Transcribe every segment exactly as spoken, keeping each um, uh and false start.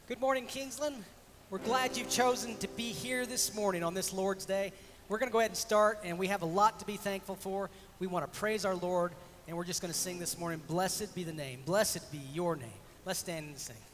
Good morning, Kingsland. We're glad you've chosen to be here this morning on this Lord's Day. We're going to go ahead and start, and we have a lot to be thankful for. We want to praise our Lord, and we're just going to sing this morning, Blessed be the name. Blessed be your name. Let's stand and sing.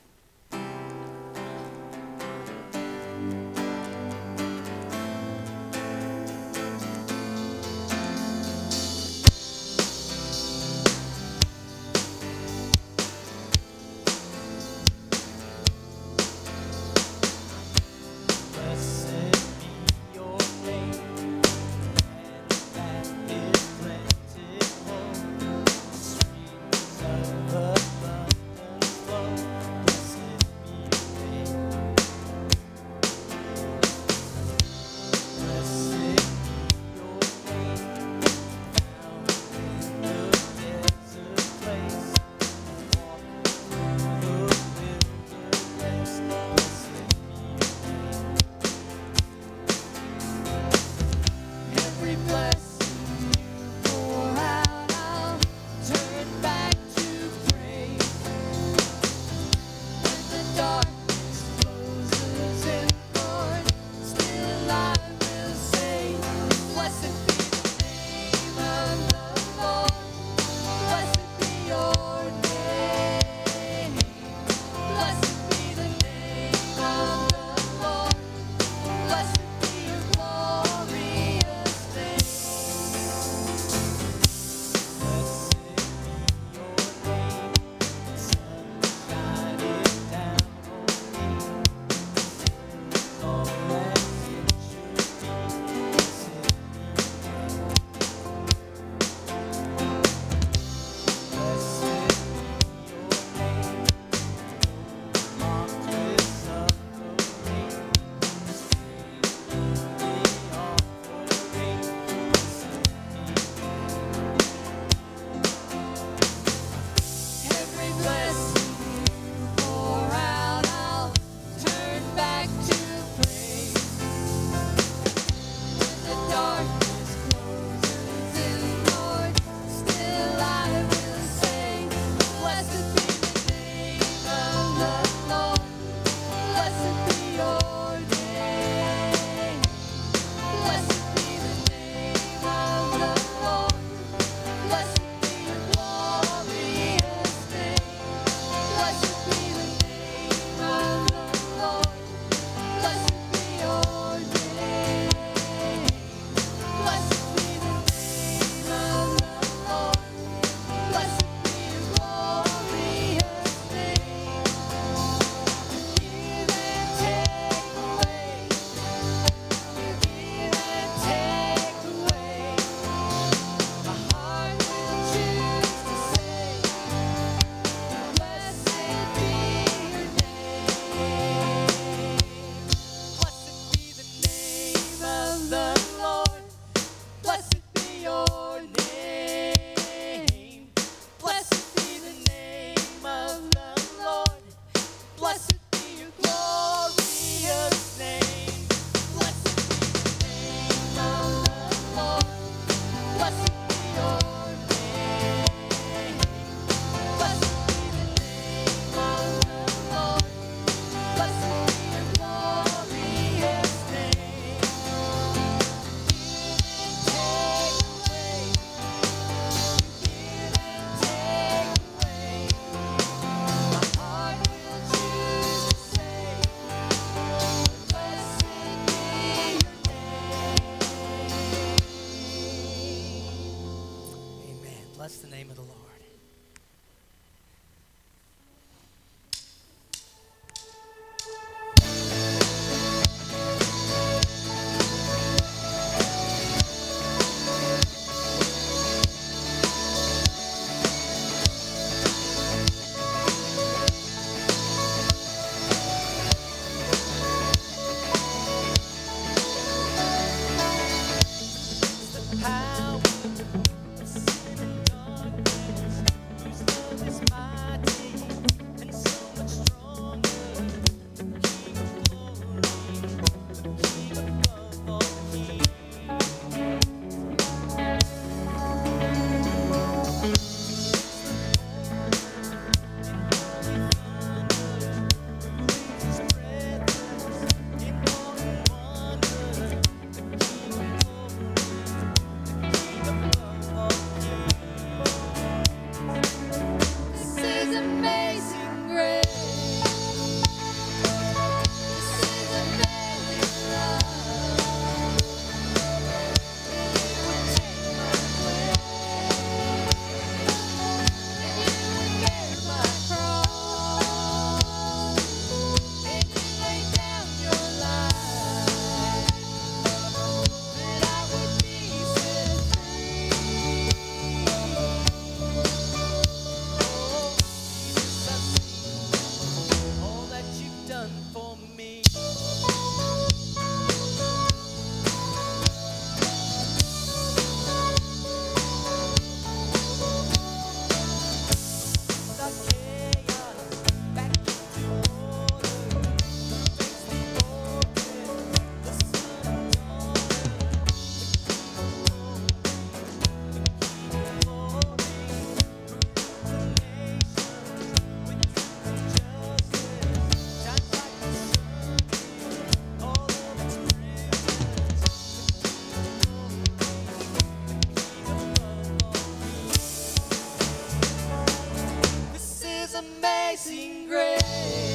amazing grace.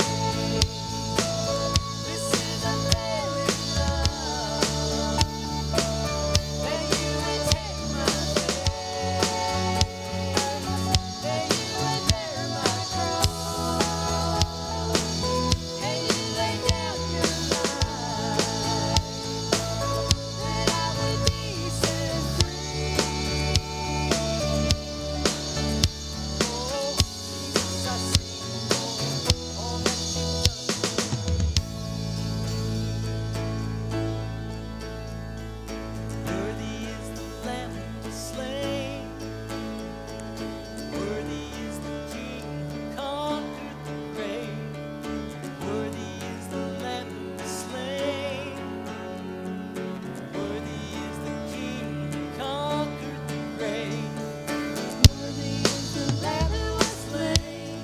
This is unfailing love. That you would take my place. That you would bear my cross. And you lay down your life. That I would be set free. Oh, Jesus, I sing all that you've done. Worthy is the Lamb who was slain. Worthy is the King who conquered the grave. Worthy is the Lamb who was slain. Worthy is the King who conquered the grave. Worthy is the Lamb who was slain.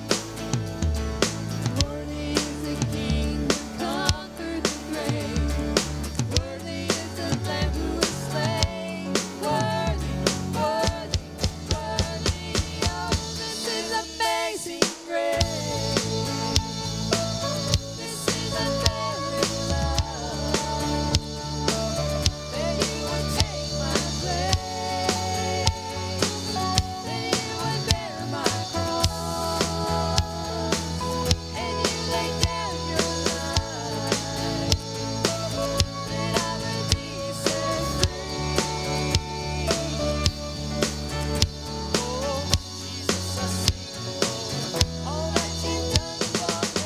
Worthy is the King who conquered the grave. Worthy is the Lamb who was slain. Worthy, worthy, worthy. Oh, this is amazing grace. This is unfailing love. That you would take my place. That you would bear my cross. And you lay down your life. That I would be set free. Oh, Jesus, I sing all that you've done for me.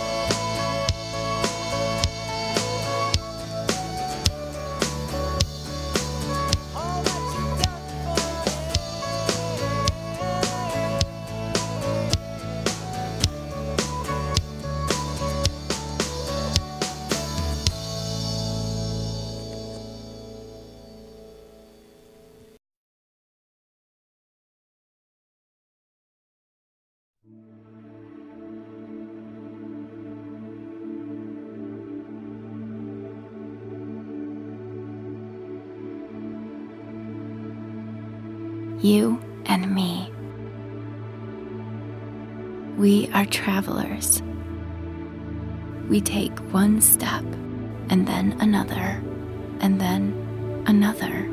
All that you've done for You and me. We are travelers. We take one step, and then another, and then another.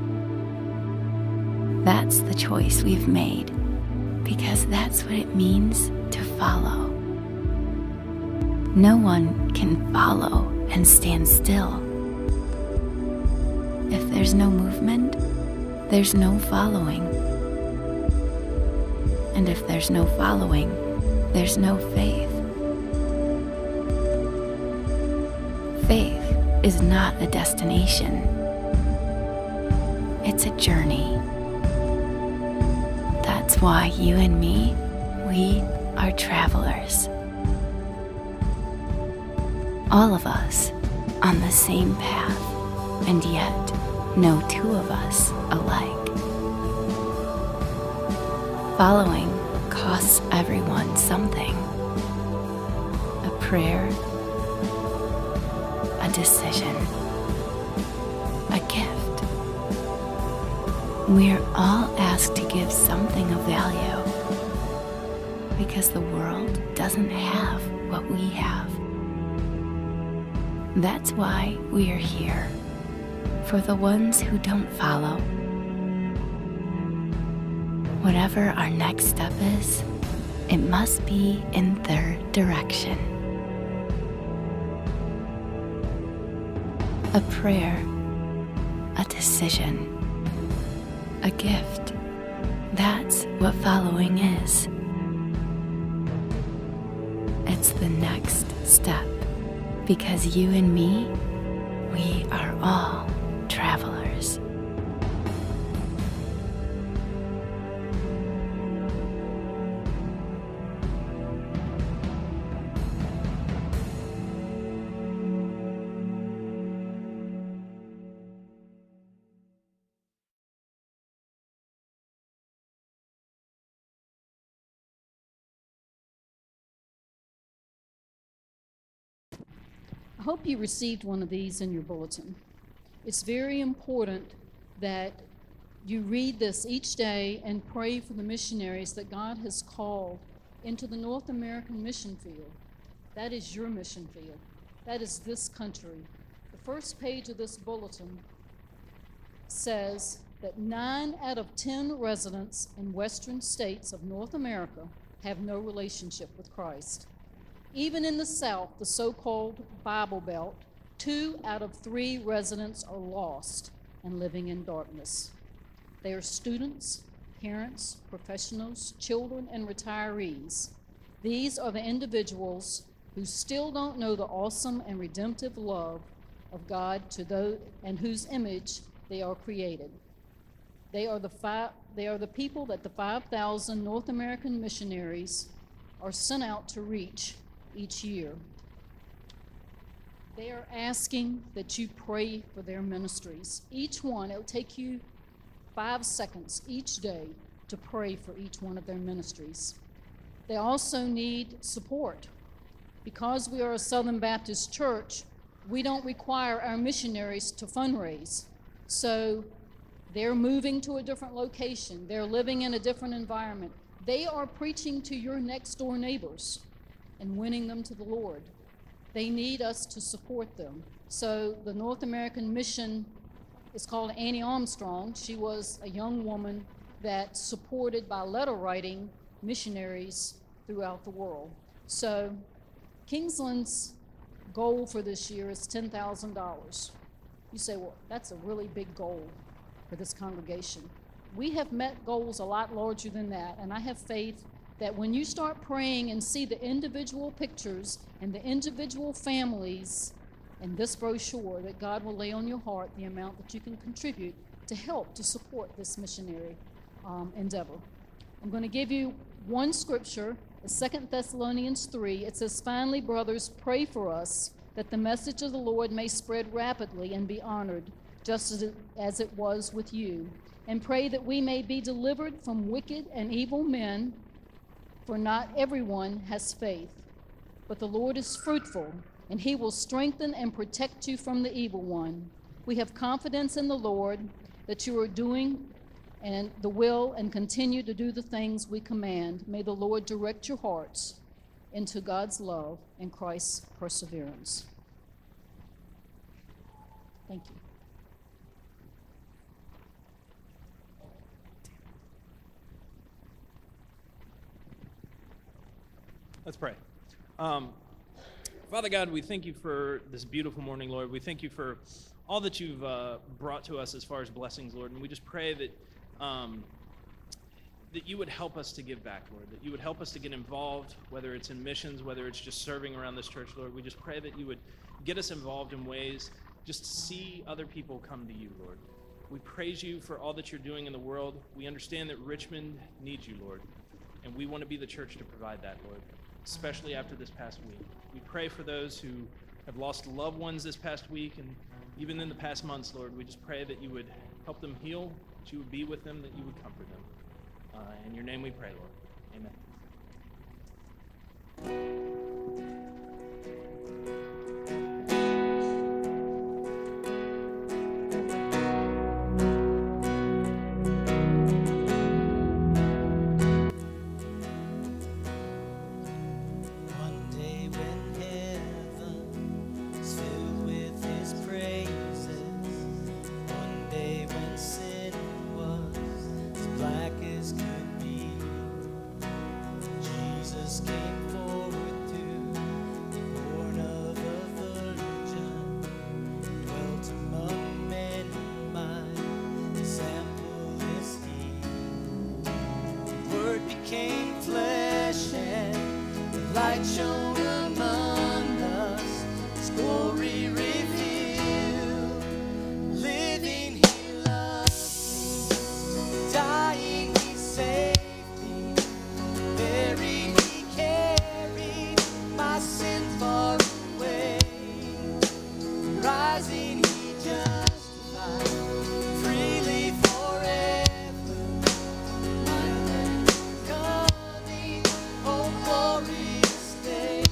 That's the choice we've made, because that's what it means to follow. No one can follow and stand still. If there's no movement, there's no following. And if there's no following, there's no faith. Faith is not a destination. It's a journey. That's why you and me, we are travelers. All of us on the same path, and yet no two of us alike. Following costs everyone something. A prayer, a decision, a gift. We're all asked to give something of value because the world doesn't have what we have. That's why we are here, for the ones who don't follow. Whatever our next step is, it must be in their direction. A prayer, a decision, a gift. That's what following is. It's the next step, because you and me, we are all travelers. I hope you received one of these in your bulletin. It's very important that you read this each day and pray for the missionaries that God has called into the North American mission field. That is your mission field. That is this country. The first page of this bulletin says that nine out of ten residents in western states of North America have no relationship with Christ. Even in the South, the so-called Bible Belt, two out of three residents are lost and living in darkness. They are students, parents, professionals, children, and retirees. These are the individuals who still don't know the awesome and redemptive love of God to those and whose image they are created. They are the five, they are the people that the five thousand North American missionaries are sent out to reach each year. They are asking that you pray for their ministries. Each one, it'll take you five seconds each day to pray for each one of their ministries. They also need support. Because we are a Southern Baptist church, we don't require our missionaries to fundraise. So they're moving to a different location. They're living in a different environment. They are preaching to your next door neighbors and winning them to the Lord. They need us to support them. So the North American mission is called Annie Armstrong. She was a young woman that supported by letter writing missionaries throughout the world. So Kingsland's goal for this year is ten thousand dollars. You say, well, that's a really big goal for this congregation. We have met goals a lot larger than that, and I have faith that when you start praying and see the individual pictures and the individual families in this brochure, that God will lay on your heart the amount that you can contribute to help to support this missionary um, endeavor. I'm going to give you one scripture, Second Thessalonians three. It says, "Finally, brothers, pray for us, that the message of the Lord may spread rapidly and be honored, just as it, as it was with you. And pray that we may be delivered from wicked and evil men, for not everyone has faith. But the Lord is fruitful, and he will strengthen and protect you from the evil one. We have confidence in the Lord that you are doing and the will and continue to do the things we command. May the Lord direct your hearts into God's love and Christ's perseverance." Thank you. Let's pray. Um, Father God, we thank you for this beautiful morning, Lord. We thank you for all that you've uh, brought to us as far as blessings, Lord. And we just pray that um, that you would help us to give back, Lord, that you would help us to get involved, whether it's in missions, whether it's just serving around this church, Lord. We just pray that you would get us involved in ways just to see other people come to you, Lord. We praise you for all that you're doing in the world. We understand that Richmond needs you, Lord, and we want to be the church to provide that, Lord, especially after this past week. We pray for those who have lost loved ones this past week and even in the past months, Lord. We just pray that you would help them heal, that you would be with them, that you would comfort them. Uh, in your name we pray, Lord. Amen. Stay.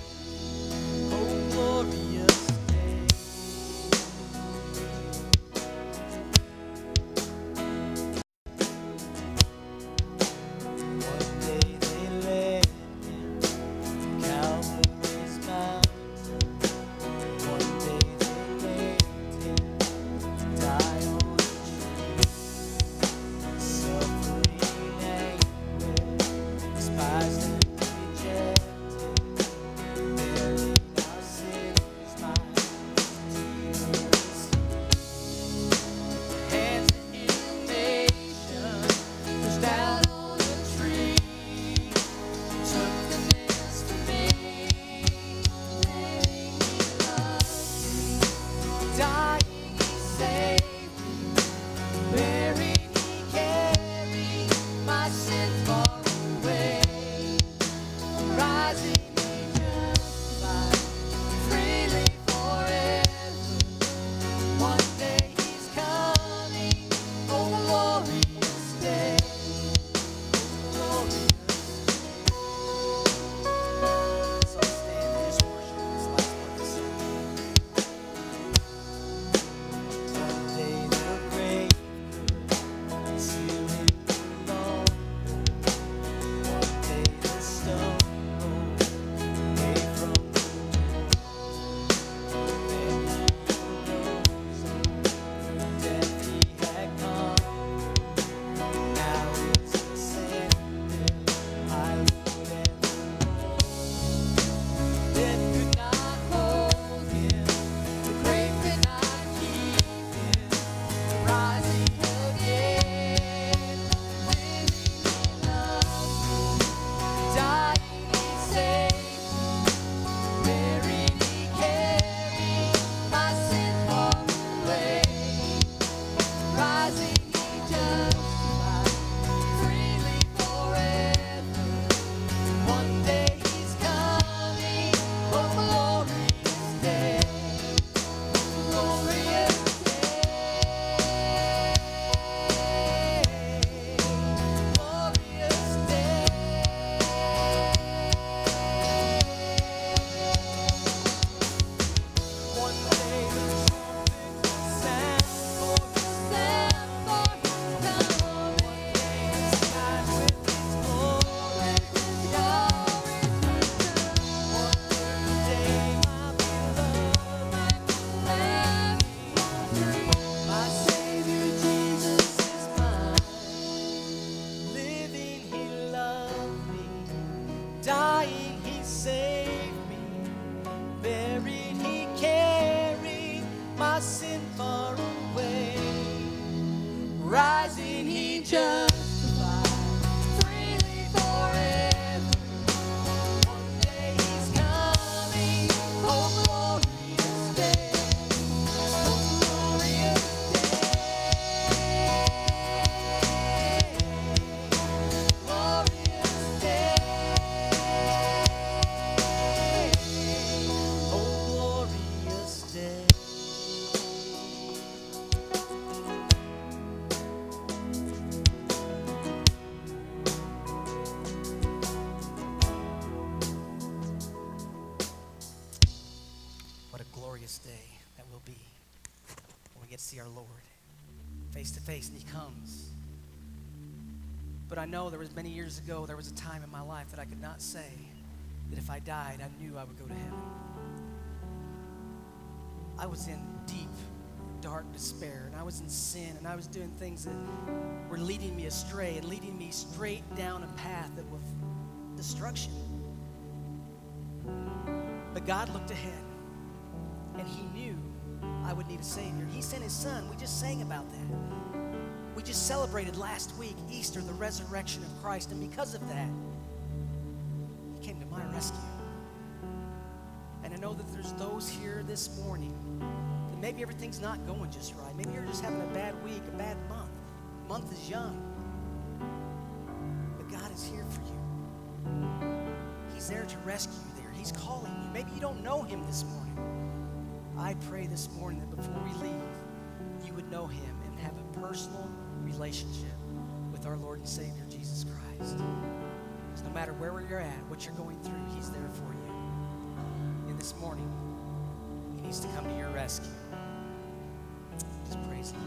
Face and he comes. But I know there was many years ago, there was a time in my life that I could not say that if I died, I knew I would go to heaven. I was in deep, dark despair, and I was in sin, and I was doing things that were leading me astray and leading me straight down a path that was destruction. But God looked ahead, and he knew I would need a Savior. He sent his son. We just sang about that. We just celebrated last week, Easter, the resurrection of Christ. And because of that, he came to my rescue. And I know that there's those here this morning that maybe everything's not going just right. Maybe you're just having a bad week, a bad month. The month is young. But God is here for you. He's there to rescue you there. He's calling you. Maybe you don't know him this morning. I pray this morning that before we leave, you would know him and have a personal relationship with our Lord and Savior, Jesus Christ. Because no matter where you're at, what you're going through, he's there for you. And this morning, he needs to come to your rescue. Just praise him.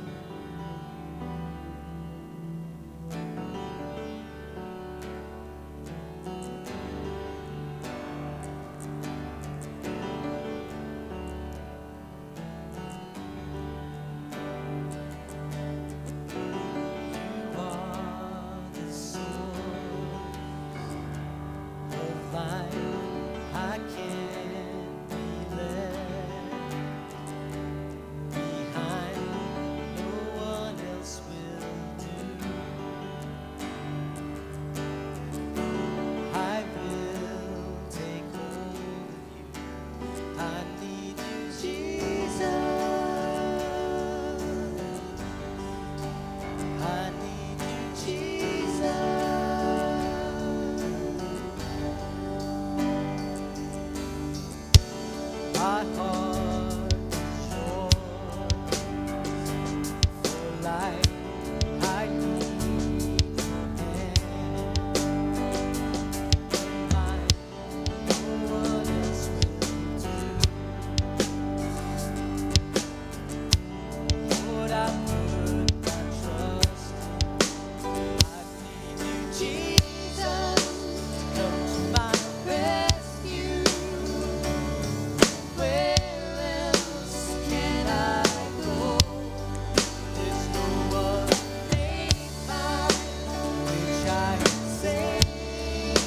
Behind, no one else will. My heart is yours. For life I need your hand. Mine, no one else will do. Lord, I put my trust in. I need you, Jesus, come to my rescue. Where else can I go? There's no other name by which I can save.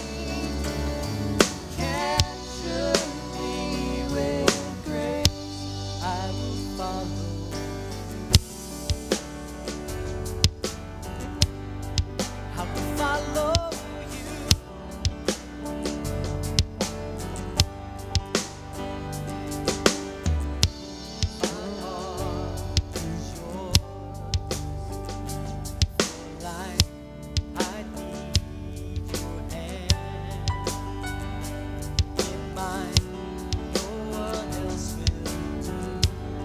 Capture me with grace. I will follow. I will follow you. My heart is yours. For life I need your hand. In mine, no one else will do.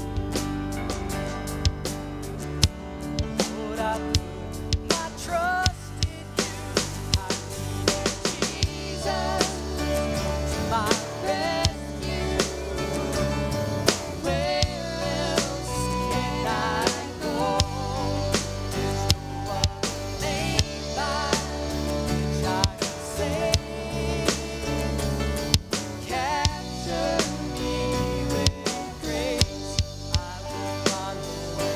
Lord, I put my trust in you. I need you, Jesus, come to my rescue. Where else can I go? There's no other name by which I can save. Capture me with grace. I will follow.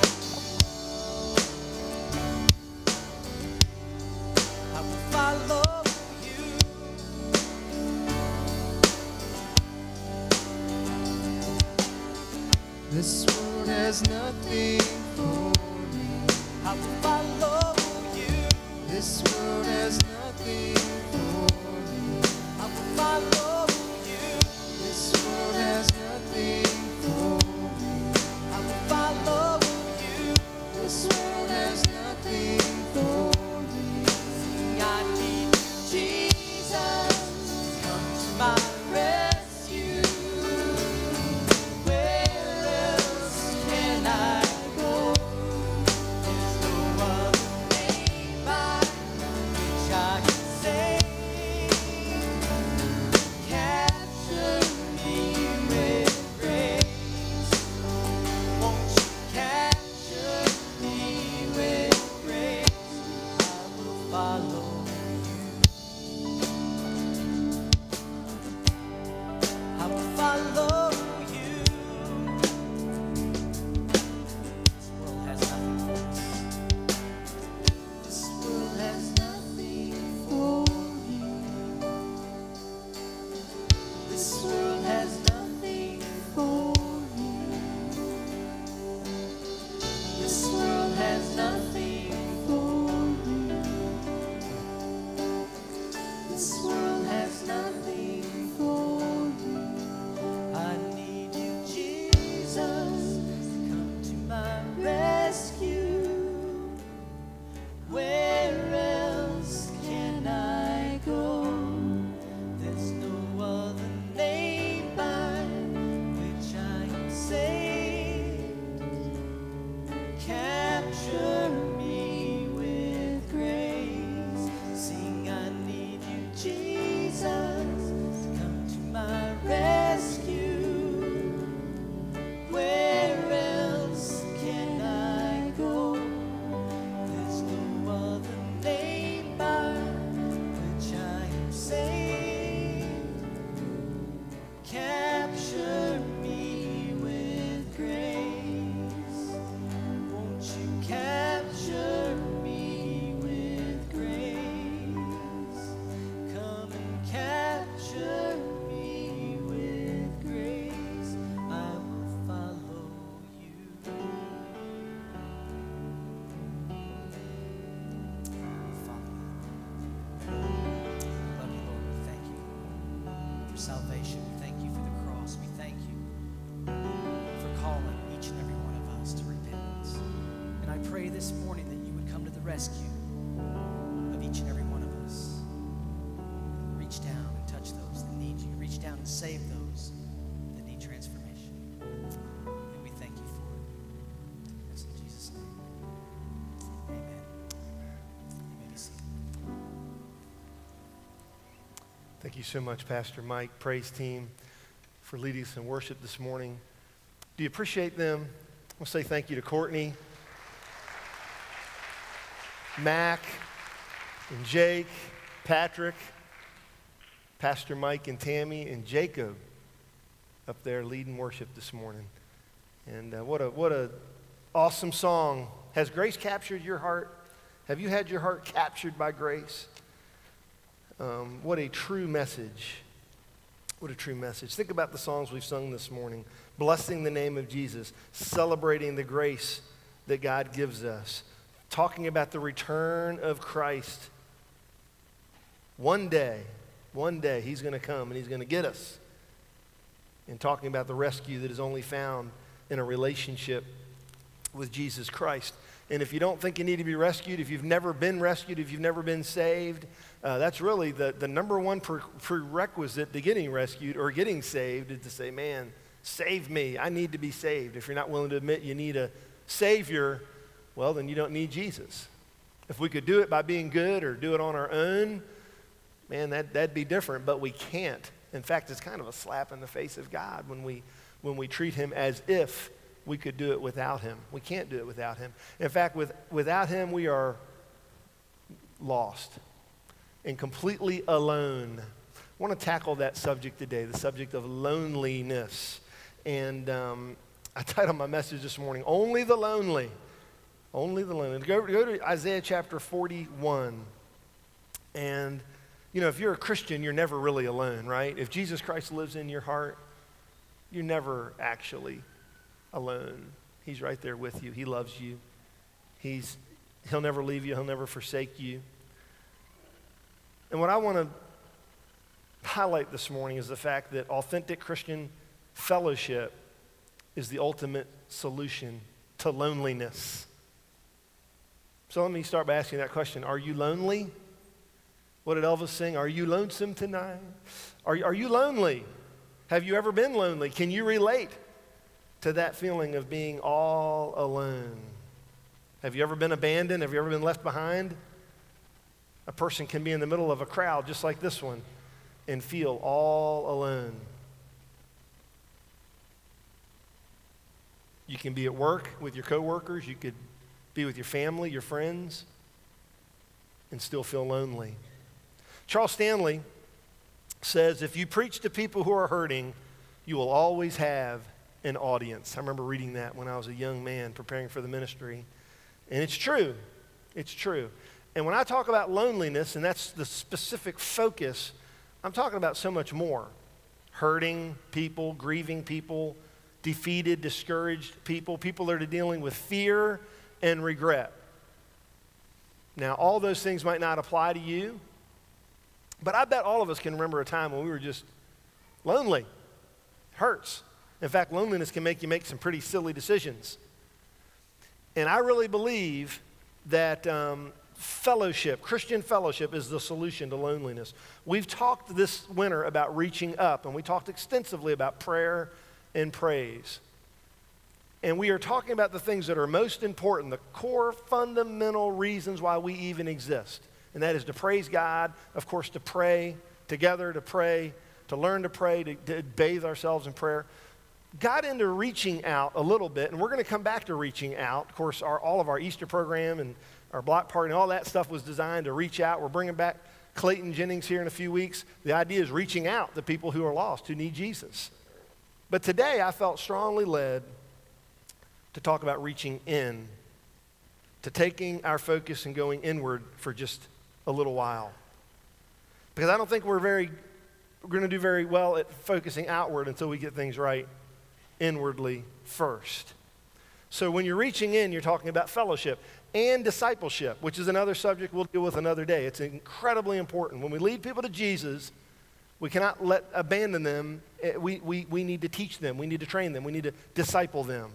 I will follow you. This world has nothing for me. I will follow you. This world has nothing for me. I will follow you. This world has nothing for me. I will follow you. This world has nothing for me. Sing, I need you, Jesus, come to my rescue. Where else can I go? There's no other name by which I can save. Capture me with grace. Won't you capture me with grace? I will follow you. I will follow you. This world has nothing for us. This world has nothing for you. This world has nothing for you. This world has nothing for you. This world has nothing for you. I need you, Jesus, come to my rescue. Where else can I go? There's no other name by which I am saved. Capture me with grace. Sing, I need you, Jesus, come to my rescue. Where else can I go? There's no other name by which I am saved. Capture me with grace. Won't you capture me with grace? Come and capture me with grace. I will follow you. Father, love you, Lord. We thank you for salvation. We thank you for the cross. We thank you for calling each and every one of us to repentance. And I pray this morning that you would come to the rescue of each and every one of us. Reach down and touch those that need you. Reach down and save those that need transformation. Thank you so much, Pastor Mike, praise team, for leading us in worship this morning. Do you appreciate them? I want to say thank you to Courtney, Mac, and Jake, Patrick, Pastor Mike and Tammy, and Jacob up there leading worship this morning. And uh, what a what a awesome song. Has grace captured your heart? Have you had your heart captured by grace? Um, what a true message. What a true message. Think about the songs we've sung this morning. Blessing the name of Jesus. Celebrating the grace that God gives us. Talking about the return of Christ. One day, one day he's going to come and he's going to get us. And talking about the rescue that is only found in a relationship with Jesus Christ. And if you don't think you need to be rescued, if you've never been rescued, if you've never been saved, uh, that's really the, the number one pre- prerequisite to getting rescued or getting saved is to say, man, save me. I need to be saved. If you're not willing to admit you need a Savior, well, then you don't need Jesus. If we could do it by being good or do it on our own, man, that, that'd be different, but we can't. In fact, it's kind of a slap in the face of God when we, when we treat him as if we could do it without him. We can't do it without him. In fact, with, without him, we are lost and completely alone. I want to tackle that subject today, the subject of loneliness. And um, I titled my message this morning, Only the Lonely. Only the Lonely. Go, go to Isaiah chapter forty-one. And, you know, if you're a Christian, you're never really alone, right? If Jesus Christ lives in your heart, you're never actually alone. He's right there with you. He loves you. He's, he'll never leave you. He'll never forsake you. And what I want to highlight this morning is the fact that authentic Christian fellowship is the ultimate solution to loneliness. So let me start by asking that question. Are you lonely? What did Elvis sing? Are you lonesome tonight? Are, are you lonely? Have you ever been lonely? Can you relate to that feeling of being all alone? Have you ever been abandoned? Have you ever been left behind? A person can be in the middle of a crowd just like this one and feel all alone. You can be at work with your coworkers. You could be with your family, your friends, and still feel lonely. Charles Stanley says, if you preach to people who are hurting, you will always have an audience. I remember reading that when I was a young man preparing for the ministry. And it's true. It's true. And when I talk about loneliness, and that's the specific focus, I'm talking about so much more. Hurting people, grieving people, defeated, discouraged people, people that are dealing with fear and regret. Now, all those things might not apply to you, but I bet all of us can remember a time when we were just lonely. It hurts. In fact, loneliness can make you make some pretty silly decisions. And I really believe that um, fellowship, Christian fellowship, is the solution to loneliness. We've talked this winter about reaching up, and we talked extensively about prayer and praise. And we are talking about the things that are most important, the core fundamental reasons why we even exist. And that is to praise God, of course, to pray together, to pray, to learn to pray, to, to bathe ourselves in prayer. Got into reaching out a little bit, and we're going to come back to reaching out. Of course, our, all of our Easter program and our block party and all that stuff was designed to reach out. We're bringing back Clayton Jennings here in a few weeks. The idea is reaching out to people who are lost, who need Jesus. But today I felt strongly led to talk about reaching in, to taking our focus and going inward for just a little while. Because I don't think we're very, we're going to do very well at focusing outward until we get things right inwardly first. So when you're reaching in, you're talking about fellowship and discipleship, which is another subject we'll deal with another day. It's incredibly important. When we lead people to Jesus, we cannot let abandon them. We, we, we need to teach them. We need to train them. We need to disciple them.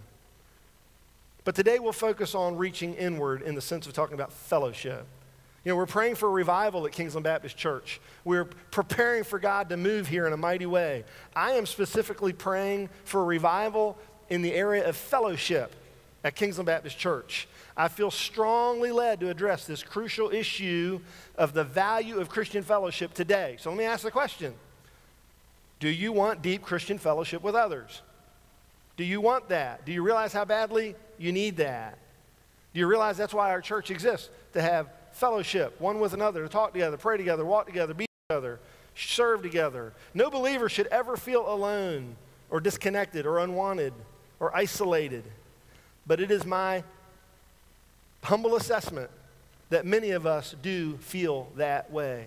But today we'll focus on reaching inward in the sense of talking about fellowship. You know, we're praying for a revival at Kingsland Baptist Church. We're preparing for God to move here in a mighty way. I am specifically praying for a revival in the area of fellowship. at Kingsland Baptist Church, I feel strongly led to address this crucial issue of the value of Christian fellowship today. So let me ask the question. Do you want deep Christian fellowship with others? Do you want that? Do you realize how badly you need that? Do you realize that's why our church exists? To have fellowship, one with another, to talk together, pray together, walk together, be together, serve together. No believer should ever feel alone or disconnected or unwanted or isolated. But it is my humble assessment that many of us do feel that way.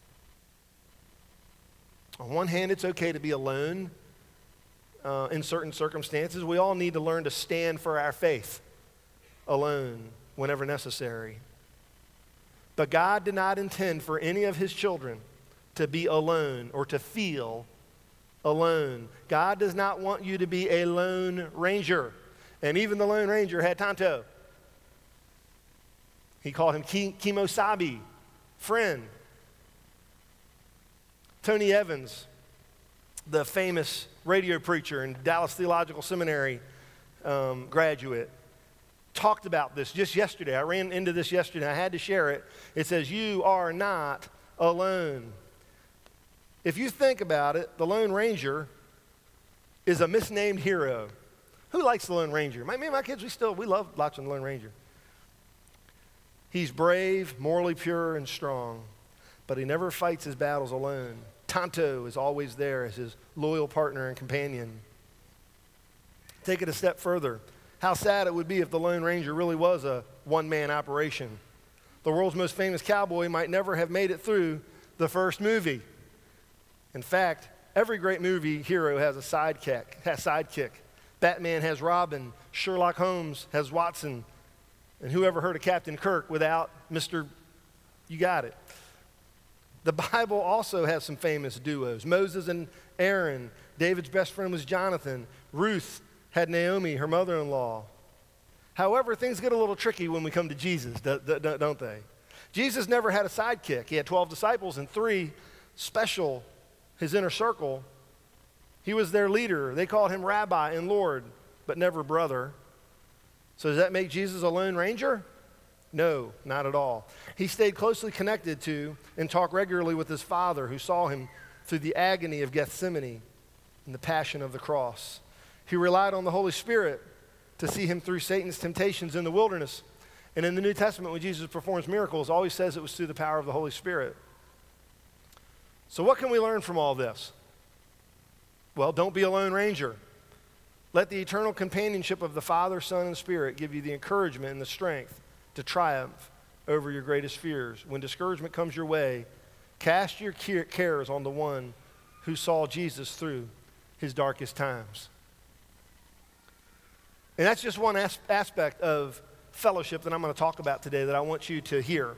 On one hand, it's okay to be alone uh, in certain circumstances. We all need to learn to stand for our faith alone whenever necessary. But God did not intend for any of his children to be alone or to feel alone. God does not want you to be a lone ranger. And even the Lone Ranger had Tonto. He called him Ki- Kimosabi, friend. Tony Evans, the famous radio preacher and Dallas Theological Seminary um, graduate, talked about this just yesterday. I ran into this yesterday. I had to share it. It says, you are not alone. If you think about it, the Lone Ranger is a misnamed hero. Who likes the Lone Ranger? My, me and my kids, we still, we love watching the Lone Ranger. He's brave, morally pure, and strong, but he never fights his battles alone. Tonto is always there as his loyal partner and companion. Take it a step further. How sad it would be if the Lone Ranger really was a one-man operation. The world's most famous cowboy might never have made it through the first movie. In fact, every great movie hero has a sidekick. Has sidekick. Batman has Robin, Sherlock Holmes has Watson, and whoever heard of Captain Kirk without Mister You got it. The Bible also has some famous duos. Moses and Aaron. David's best friend was Jonathan. Ruth had Naomi, her mother-in-law. However, things get a little tricky when we come to Jesus, don't they? Jesus never had a sidekick. He had twelve disciples and three special, his inner circle. He was their leader. They called him Rabbi and Lord, but never brother. So does that make Jesus a Lone Ranger? No, not at all. He stayed closely connected to and talked regularly with his Father, who saw him through the agony of Gethsemane and the passion of the cross. He relied on the Holy Spirit to see him through Satan's temptations in the wilderness. And in the New Testament, when Jesus performs miracles, always says it was through the power of the Holy Spirit. So what can we learn from all this? Well, don't be a Lone Ranger. Let the eternal companionship of the Father, Son, and Spirit give you the encouragement and the strength to triumph over your greatest fears. When discouragement comes your way, cast your cares on the one who saw Jesus through his darkest times. And that's just one as- aspect of fellowship that I'm going to talk about today that I want you to hear.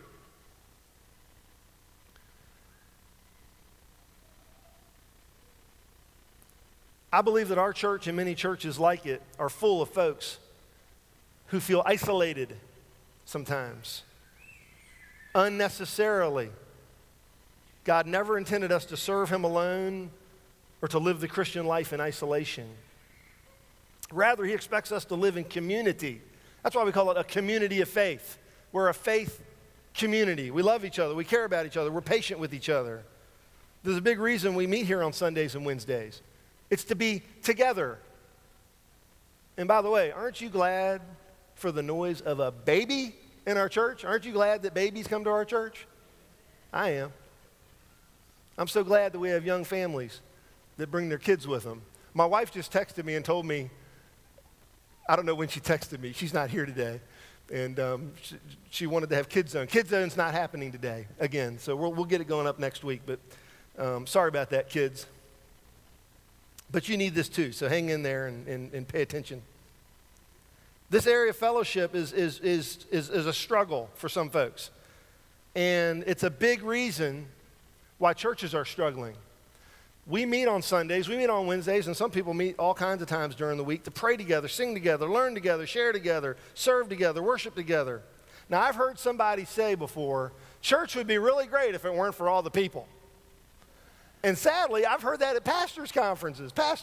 I believe that our church and many churches like it are full of folks who feel isolated sometimes, unnecessarily. God never intended us to serve him alone or to live the Christian life in isolation. Rather, he expects us to live in community. That's why we call it a community of faith. We're a faith community. We love each other. We care about each other. We're patient with each other. There's a big reason we meet here on Sundays and Wednesdays. It's to be together. And by the way, aren't you glad for the noise of a baby in our church? Aren't you glad that babies come to our church? I am. I'm so glad that we have young families that bring their kids with them. My wife just texted me and told me, I don't know when she texted me. She's not here today. And um, she, she wanted to have Kids Zone. Kids Zone's not happening today again. So we'll, we'll get it going up next week. But um, sorry about that, kids. But you need this too, so hang in there and, and, and pay attention. This area of fellowship is, is, is, is, is a struggle for some folks. And it's a big reason why churches are struggling. We meet on Sundays, we meet on Wednesdays, and some people meet all kinds of times during the week to pray together, sing together, learn together, share together, serve together, worship together. Now, I've heard somebody say before, church would be really great if it weren't for all the people. And sadly, I've heard that at pastors' conferences. Pastors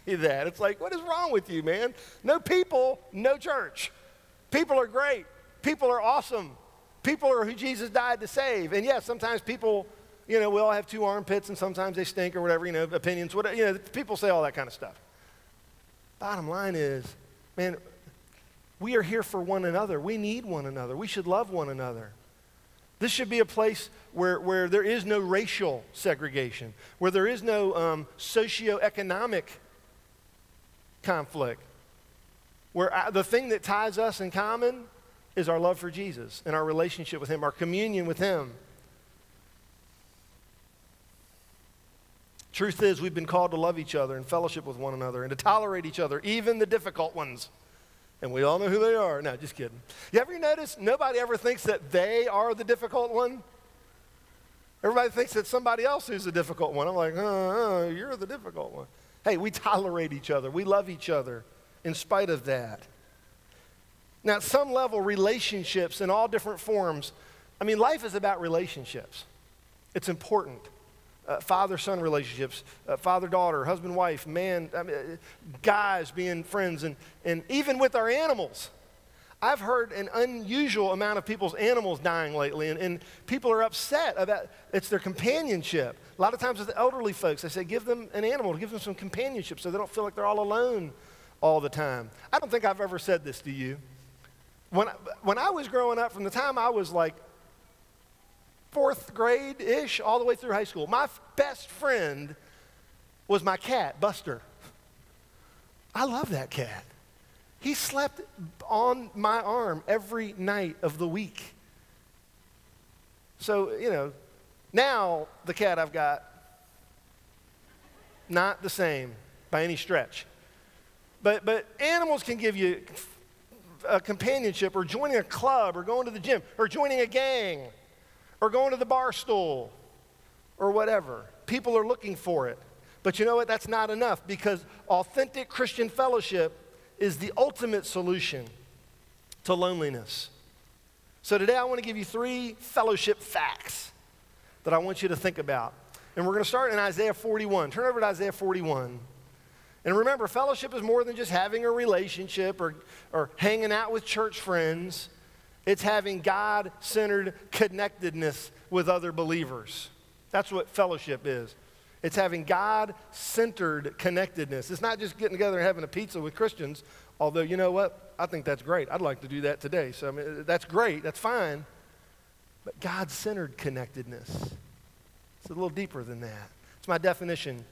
that. It's like, what is wrong with you, man? No people, no church. People are great. People are awesome. People are who Jesus died to save. And yes, sometimes people, you know, we all have two armpits and sometimes they stink or whatever, you know, opinions, whatever. You know, people say all that kind of stuff. Bottom line is, man, we are here for one another. We need one another. We should love one another. This should be a place where, where there is no racial segregation, where there is no um, socioeconomic conflict, where I, the thing that ties us in common is our love for Jesus and our relationship with him, our communion with him. Truth is, we've been called to love each other and fellowship with one another and to tolerate each other, even the difficult ones. And we all know who they are. No, just kidding. You ever notice nobody ever thinks that they are the difficult one? Everybody thinks that somebody else is the difficult one. I'm like, oh, oh, you're the difficult one. Hey, we tolerate each other. We love each other in spite of that. Now, at some level, relationships in all different forms, I mean, life is about relationships. It's important. Uh, father-son relationships, uh, father-daughter, husband-wife, man, I mean, uh, guys being friends, and, and even with our animals. I've heard an unusual amount of people's animals dying lately, and, and people are upset about it's their companionship. A lot of times with the elderly folks, I say give them an animal, give them some companionship so they don't feel like they're all alone all the time. I don't think I've ever said this to you. When I, when I was growing up, from the time I was like fourth grade-ish all the way through high school, my f- best friend was my cat, Buster. I love that cat. He slept on my arm every night of the week. So, you know, now the cat I've got, not the same by any stretch. But, but animals can give you a companionship, or joining a club, or going to the gym, or joining a gang, or going to the bar stool, or whatever. People are looking for it. But you know what? That's not enough, because authentic Christian fellowship is the ultimate solution to loneliness. So today I want to give you three fellowship facts that I want you to think about. And we're going to start in Isaiah forty-one. Turn over to Isaiah forty-one. And remember, fellowship is more than just having a relationship or, or hanging out with church friends. It's having God-centered connectedness with other believers. That's what fellowship is. It's having God-centered connectedness. It's not just getting together and having a pizza with Christians, although, you know what? I think that's great. I'd like to do that today. So, I mean, that's great. That's fine. But God-centered connectedness. It's a little deeper than that. It's my definition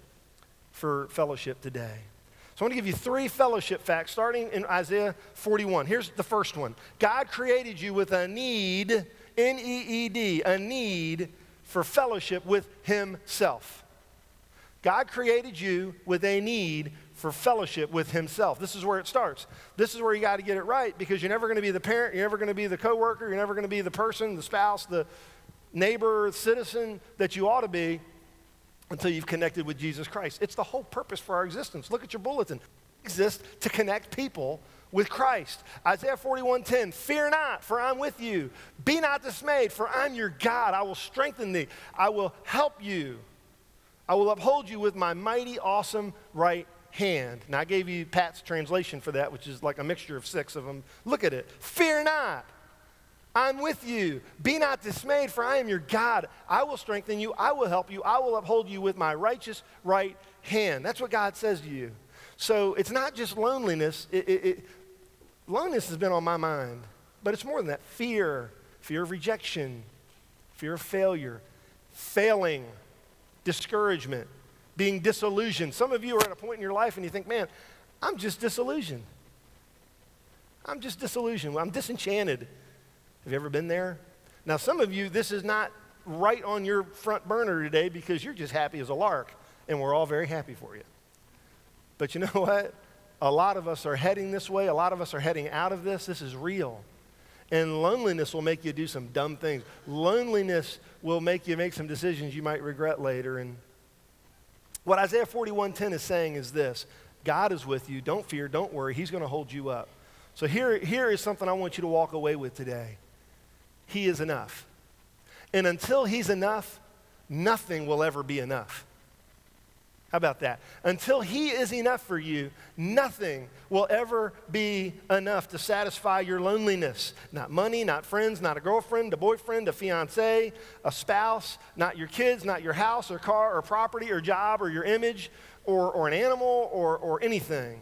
for fellowship today. So I want to give you three fellowship facts starting in Isaiah forty-one. Here's the first one. God created you with a need, N E E D, a need for fellowship with himself. God created you with a need for fellowship with himself. This is where it starts. This is where you got to get it right, because you're never going to be the parent, you're never going to be the coworker, you're never going to be the person, the spouse, the neighbor, citizen that you ought to be until you've connected with Jesus Christ. It's the whole purpose for our existence. Look at your bulletin. We exist to connect people with Christ. Isaiah forty-one ten, fear not, for I'm with you. Be not dismayed, for I'm your God. I will strengthen thee. I will help you. I will uphold you with my mighty, awesome right hand. Now, I gave you Pat's translation for that, which is like a mixture of six of them. Look at it. Fear not. I'm with you. Be not dismayed, for I am your God. I will strengthen you. I will help you. I will uphold you with my righteous right hand. That's what God says to you. So it's not just loneliness. It, it, it, loneliness has been on my mind, but it's more than that. Fear, fear of rejection, fear of failure, failing, discouragement, being disillusioned. Some of you are at a point in your life and you think, man, I'm just disillusioned. I'm just disillusioned. I'm disenchanted. Have you ever been there? Now, some of you, this is not right on your front burner today because you're just happy as a lark, and we're all very happy for you. But you know what? A lot of us are heading this way. A lot of us are heading out of this. This is real. And loneliness will make you do some dumb things. Loneliness will make you make some decisions you might regret later. And what Isaiah forty-one ten is saying is this: God is with you. Don't fear. Don't worry. He's going to hold you up. So here, here is something I want you to walk away with today. He is enough. And until he's enough, nothing will ever be enough. How about that? Until he is enough for you, nothing will ever be enough to satisfy your loneliness. Not money, not friends, not a girlfriend, a boyfriend, a fiance, a spouse, not your kids, not your house or car or property or job or your image or, or an animal or, or anything.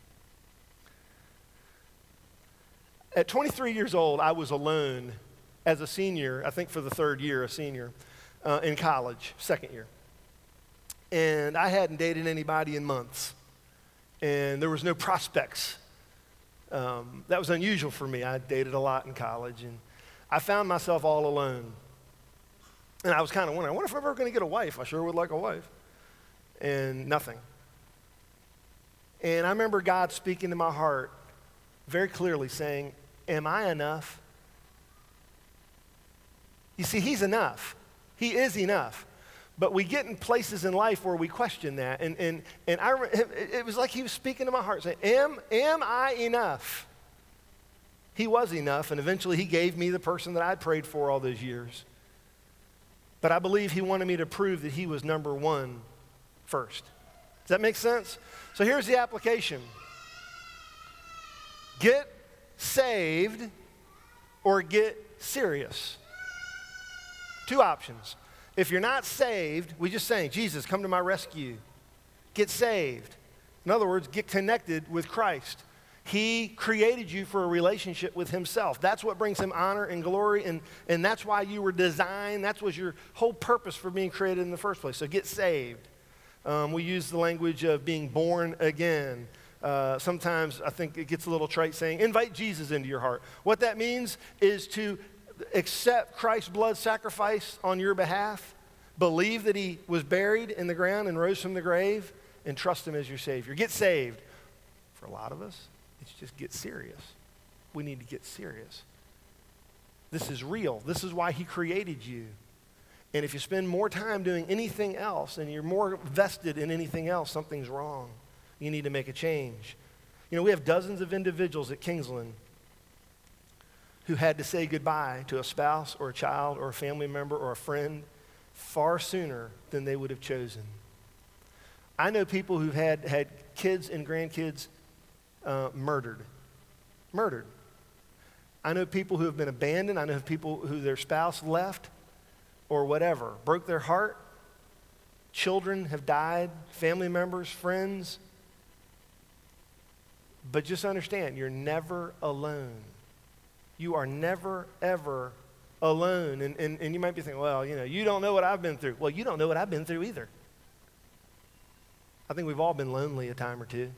At twenty-three years old, I was alone as a senior, I think for the third year, a senior, uh, in college, second year. And I hadn't dated anybody in months. And there was no prospects. Um, that was unusual for me. I dated a lot in college. And I found myself all alone. And I was kind of wondering, I wonder if I'm ever going to get a wife. I sure would like a wife. And nothing. And I remember God speaking to my heart very clearly saying, am I enough? You see, he's enough. He is enough. But we get in places in life where we question that. And, and, and I, it was like he was speaking to my heart saying, am, am I enough? He was enough, and eventually he gave me the person that I'd prayed for all those years. But I believe he wanted me to prove that he was number one first. Does that make sense? So here's the application. Get saved or get serious. Two options. If you're not saved, we just saying, Jesus, come to my rescue. Get saved. In other words, get connected with Christ. He created you for a relationship with himself. That's what brings him honor and glory, and, and that's why you were designed. That was your whole purpose for being created in the first place. So get saved. Um, we use the language of being born again. Uh, sometimes I think it gets a little trite saying, invite Jesus into your heart. What that means is to accept Christ's blood sacrifice on your behalf, believe that he was buried in the ground and rose from the grave, and trust him as your Savior. Get saved. For a lot of us, it's just get serious. We need to get serious. This is real. This is why he created you. And if you spend more time doing anything else and you're more vested in anything else, something's wrong. You need to make a change. You know, we have dozens of individuals at Kingsland who had to say goodbye to a spouse or a child or a family member or a friend far sooner than they would have chosen. I know people who've had, had kids and grandkids uh, murdered. Murdered. I know people who have been abandoned. I know people who their spouse left or whatever, broke their heart. Children have died, family members, friends. But just understand, you're never alone. You are never, ever alone. And, and, and you might be thinking, well, you know, you don't know what I've been through. Well, you don't know what I've been through either. I think we've all been lonely a time or two.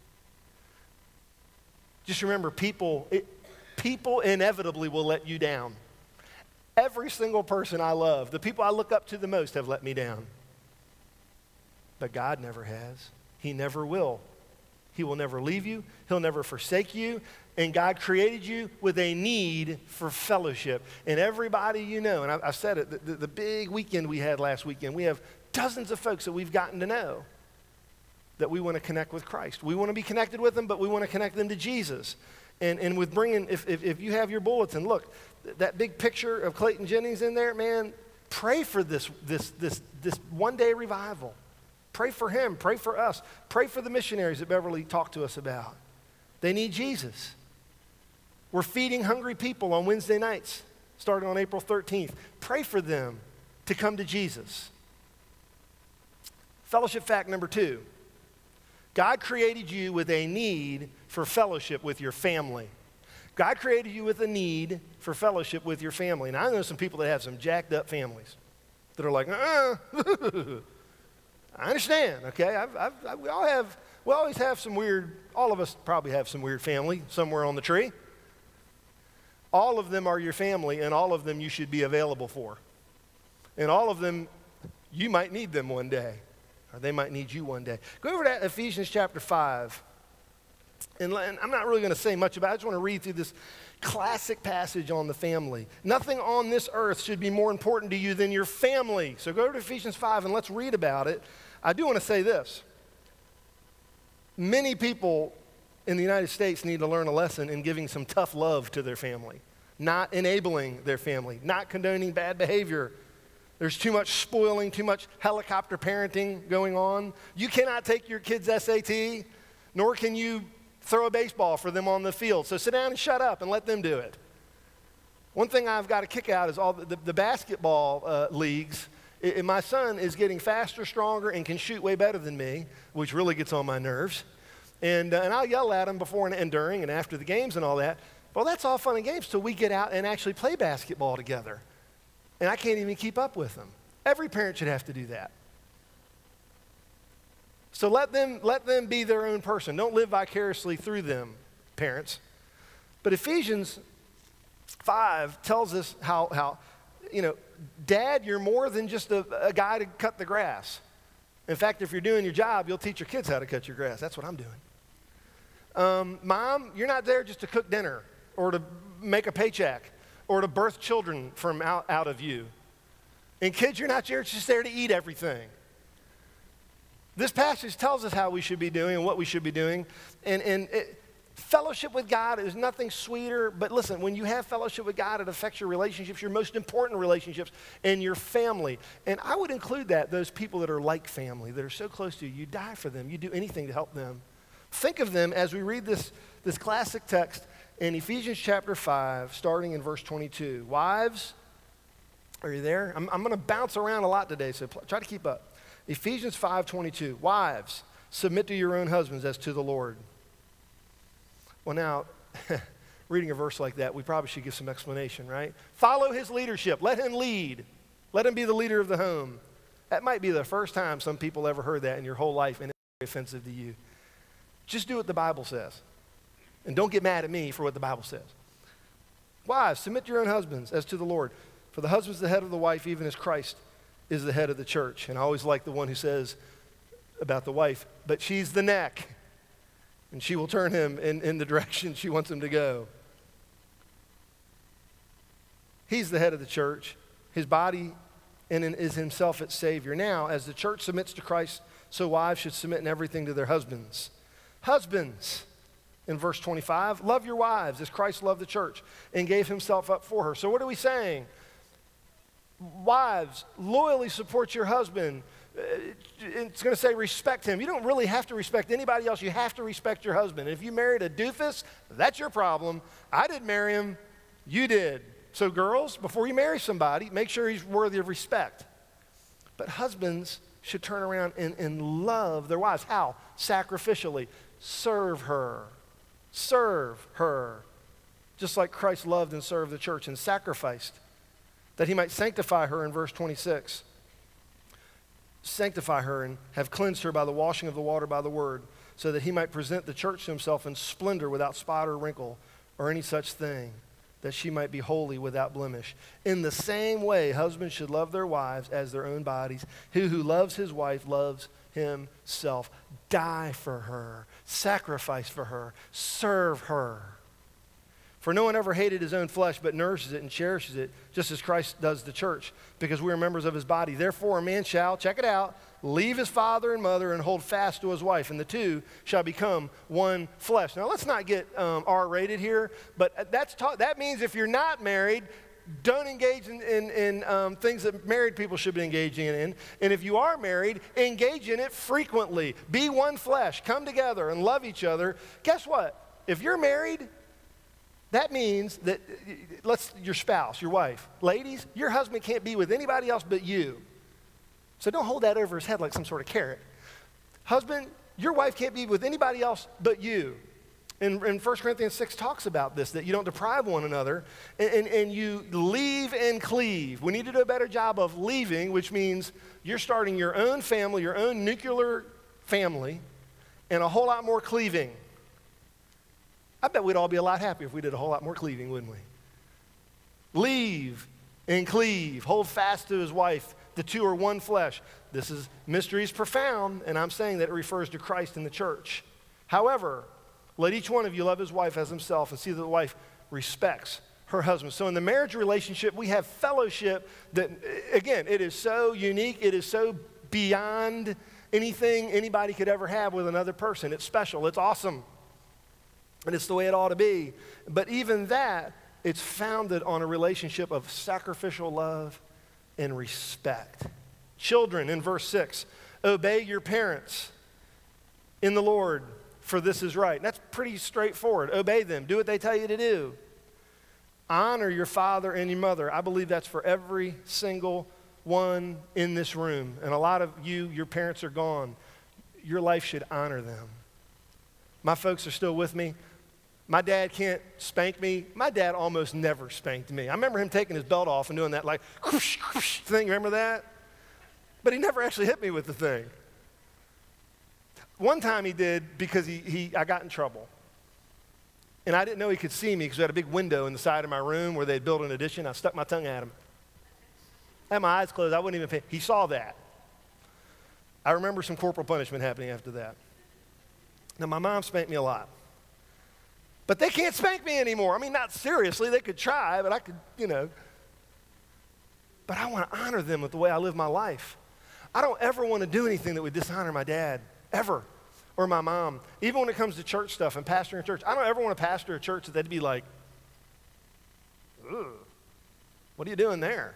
Just remember, people, it, people inevitably will let you down. Every single person I love, the people I look up to the most have let me down. But God never has. He never will. He will never leave you. He'll never forsake you. And God created you with a need for fellowship. And everybody you know, and I, I said it, the, the, the big weekend we had last weekend, we have dozens of folks that we've gotten to know that we want to connect with Christ. We want to be connected with them, but we want to connect them to Jesus. And, and with bringing, if, if, if you have your bulletin, look, that big picture of Clayton Jennings in there, man, pray for this, this, this, this one-day revival. Pray for him. Pray for us. Pray for the missionaries that Beverly talked to us about. They need Jesus. We're feeding hungry people on Wednesday nights, starting on April thirteenth. Pray for them to come to Jesus. Fellowship fact number two. God created you with a need for fellowship with your family. God created you with a need for fellowship with your family. And I know some people that have some jacked up families that are like, uh-uh. I understand, okay? I've, I've, I, we all have, we always have some weird, all of us probably have some weird family somewhere on the tree. All of them are your family, and all of them you should be available for. And all of them, you might need them one day, or they might need you one day. Go over to Ephesians chapter five. And, and I'm not really going to say much about it. I just want to read through this classic passage on the family. Nothing on this earth should be more important to you than your family. So go to Ephesians five and let's read about it. I do want to say this. Many people in the United States need to learn a lesson in giving some tough love to their family, not enabling their family, not condoning bad behavior There's too much spoiling, too much helicopter parenting going on. You cannot take your kids' S A T, nor can you throw a baseball for them on the field. So sit down and shut up and let them do it. One thing I've got to kick out is all the, the, the basketball uh, leagues. It, my son is getting faster, stronger, and can shoot way better than me, which really gets on my nerves. And, uh, and I'll yell at him before and, and during and after the games and all that. Well, that's all fun and games till we get out and actually play basketball together. And I can't even keep up with them. Every parent should have to do that. So let them, let them be their own person. Don't live vicariously through them, parents. But Ephesians five tells us how, how you know, Dad, you're more than just a, a guy to cut the grass. In fact, if you're doing your job, you'll teach your kids how to cut your grass. That's what I'm doing. Um, Mom, you're not there just to cook dinner or to make a paycheck or to birth children from out, out of you. And kids, you're not there just there to eat everything. This passage tells us how we should be doing and what we should be doing. And, and it, fellowship with God is nothing sweeter. But listen, when you have fellowship with God, it affects your relationships, your most important relationships, and your family. And I would include that, those people that are like family, that are so close to you. You die for them. You do anything to help them. Think of them as we read this, this classic text in Ephesians chapter five, starting in verse twenty-two. Wives, are you there? I'm, I'm going to bounce around a lot today, so pl- try to keep up. Ephesians five twenty-two. Wives, submit to your own husbands as to the Lord. Well, now, reading a verse like that, we probably should give some explanation, right? Follow his leadership. Let him lead. Let him be the leader of the home. That might be the first time some people ever heard that in your whole life, and it's very offensive to you. Just do what the Bible says. And don't get mad at me for what the Bible says. Wives, submit to your own husbands as to the Lord. For the husband's the head of the wife, even as Christ is the head of the church. And I always like the one who says about the wife, but she's the neck. And she will turn him in, in the direction she wants him to go. He's the head of the church. His body and in, is himself its Savior. Now, as the church submits to Christ, so wives should submit in everything to their husbands. Husbands, in verse twenty-five, love your wives as Christ loved the church and gave himself up for her. So what are we saying? Wives, loyally support your husband. It's going to say respect him. You don't really have to respect anybody else. You have to respect your husband. If you married a doofus, that's your problem. I didn't marry him. You did. So girls, before you marry somebody, make sure he's worthy of respect. But husbands should turn around and, and love their wives. How? Sacrificially. Serve her. Serve her. Just like Christ loved and served the church and sacrificed, that he might sanctify her in verse twenty-six. Sanctify her and have cleansed her by the washing of the water by the word, so that he might present the church to himself in splendor without spot or wrinkle or any such thing, that she might be holy without blemish. In the same way, husbands should love their wives as their own bodies. He who loves his wife loves himself. Die for her. Sacrifice for her. Serve her. For no one ever hated his own flesh, but nourishes it and cherishes it, just as Christ does the church, because we are members of his body. Therefore, a man shall, check it out, leave his father and mother and hold fast to his wife, and the two shall become one flesh. Now, let's not get um, R-rated here, but that's ta- that means if you're not married, don't engage in, in, in um, things that married people should be engaging in. And if you are married, engage in it frequently. Be one flesh. Come together and love each other. Guess what? If you're married, that means that, let's, your spouse, your wife, ladies, your husband can't be with anybody else but you. So don't hold that over his head like some sort of carrot. Husband, your wife can't be with anybody else but you. And, and First Corinthians six talks about this, that you don't deprive one another, and, and, and you leave and cleave. We need to do a better job of leaving, which means you're starting your own family, your own nuclear family, and a whole lot more cleaving. I bet we'd all be a lot happier if we did a whole lot more cleaving, wouldn't we? Leave and cleave. Hold fast to his wife. The two are one flesh. This is mystery is profound, and I'm saying that it refers to Christ and the church. However, let each one of you love his wife as himself and see that the wife respects her husband. So in the marriage relationship, we have fellowship that, again, it is so unique. It is so beyond anything anybody could ever have with another person. It's special. It's awesome. And it's the way it ought to be. But even that, it's founded on a relationship of sacrificial love and respect. Children, in verse six, obey your parents in the Lord, for this is right. And that's pretty straightforward. Obey them. Do what they tell you to do. Honor your father and your mother. I believe that's for every single one in this room. And a lot of you, your parents are gone. Your life should honor them. My folks are still with me. My dad can't spank me. My dad almost never spanked me. I remember him taking his belt off and doing that like whoosh, whoosh thing. Remember that? But he never actually hit me with the thing. One time he did because he, he, I got in trouble. And I didn't know he could see me because we had a big window in the side of my room where they'd built an addition. I stuck my tongue at him. I had my eyes closed. I wouldn't even pay. He saw that. I remember some corporal punishment happening after that. Now, my mom spanked me a lot. But they can't spank me anymore. I mean, not seriously. They could try, but I could, you know. But I want to honor them with the way I live my life. I don't ever want to do anything that would dishonor my dad, ever, or my mom. Even when it comes to church stuff and pastoring a church, I don't ever want to pastor a church that they'd be like, ugh, what are you doing there?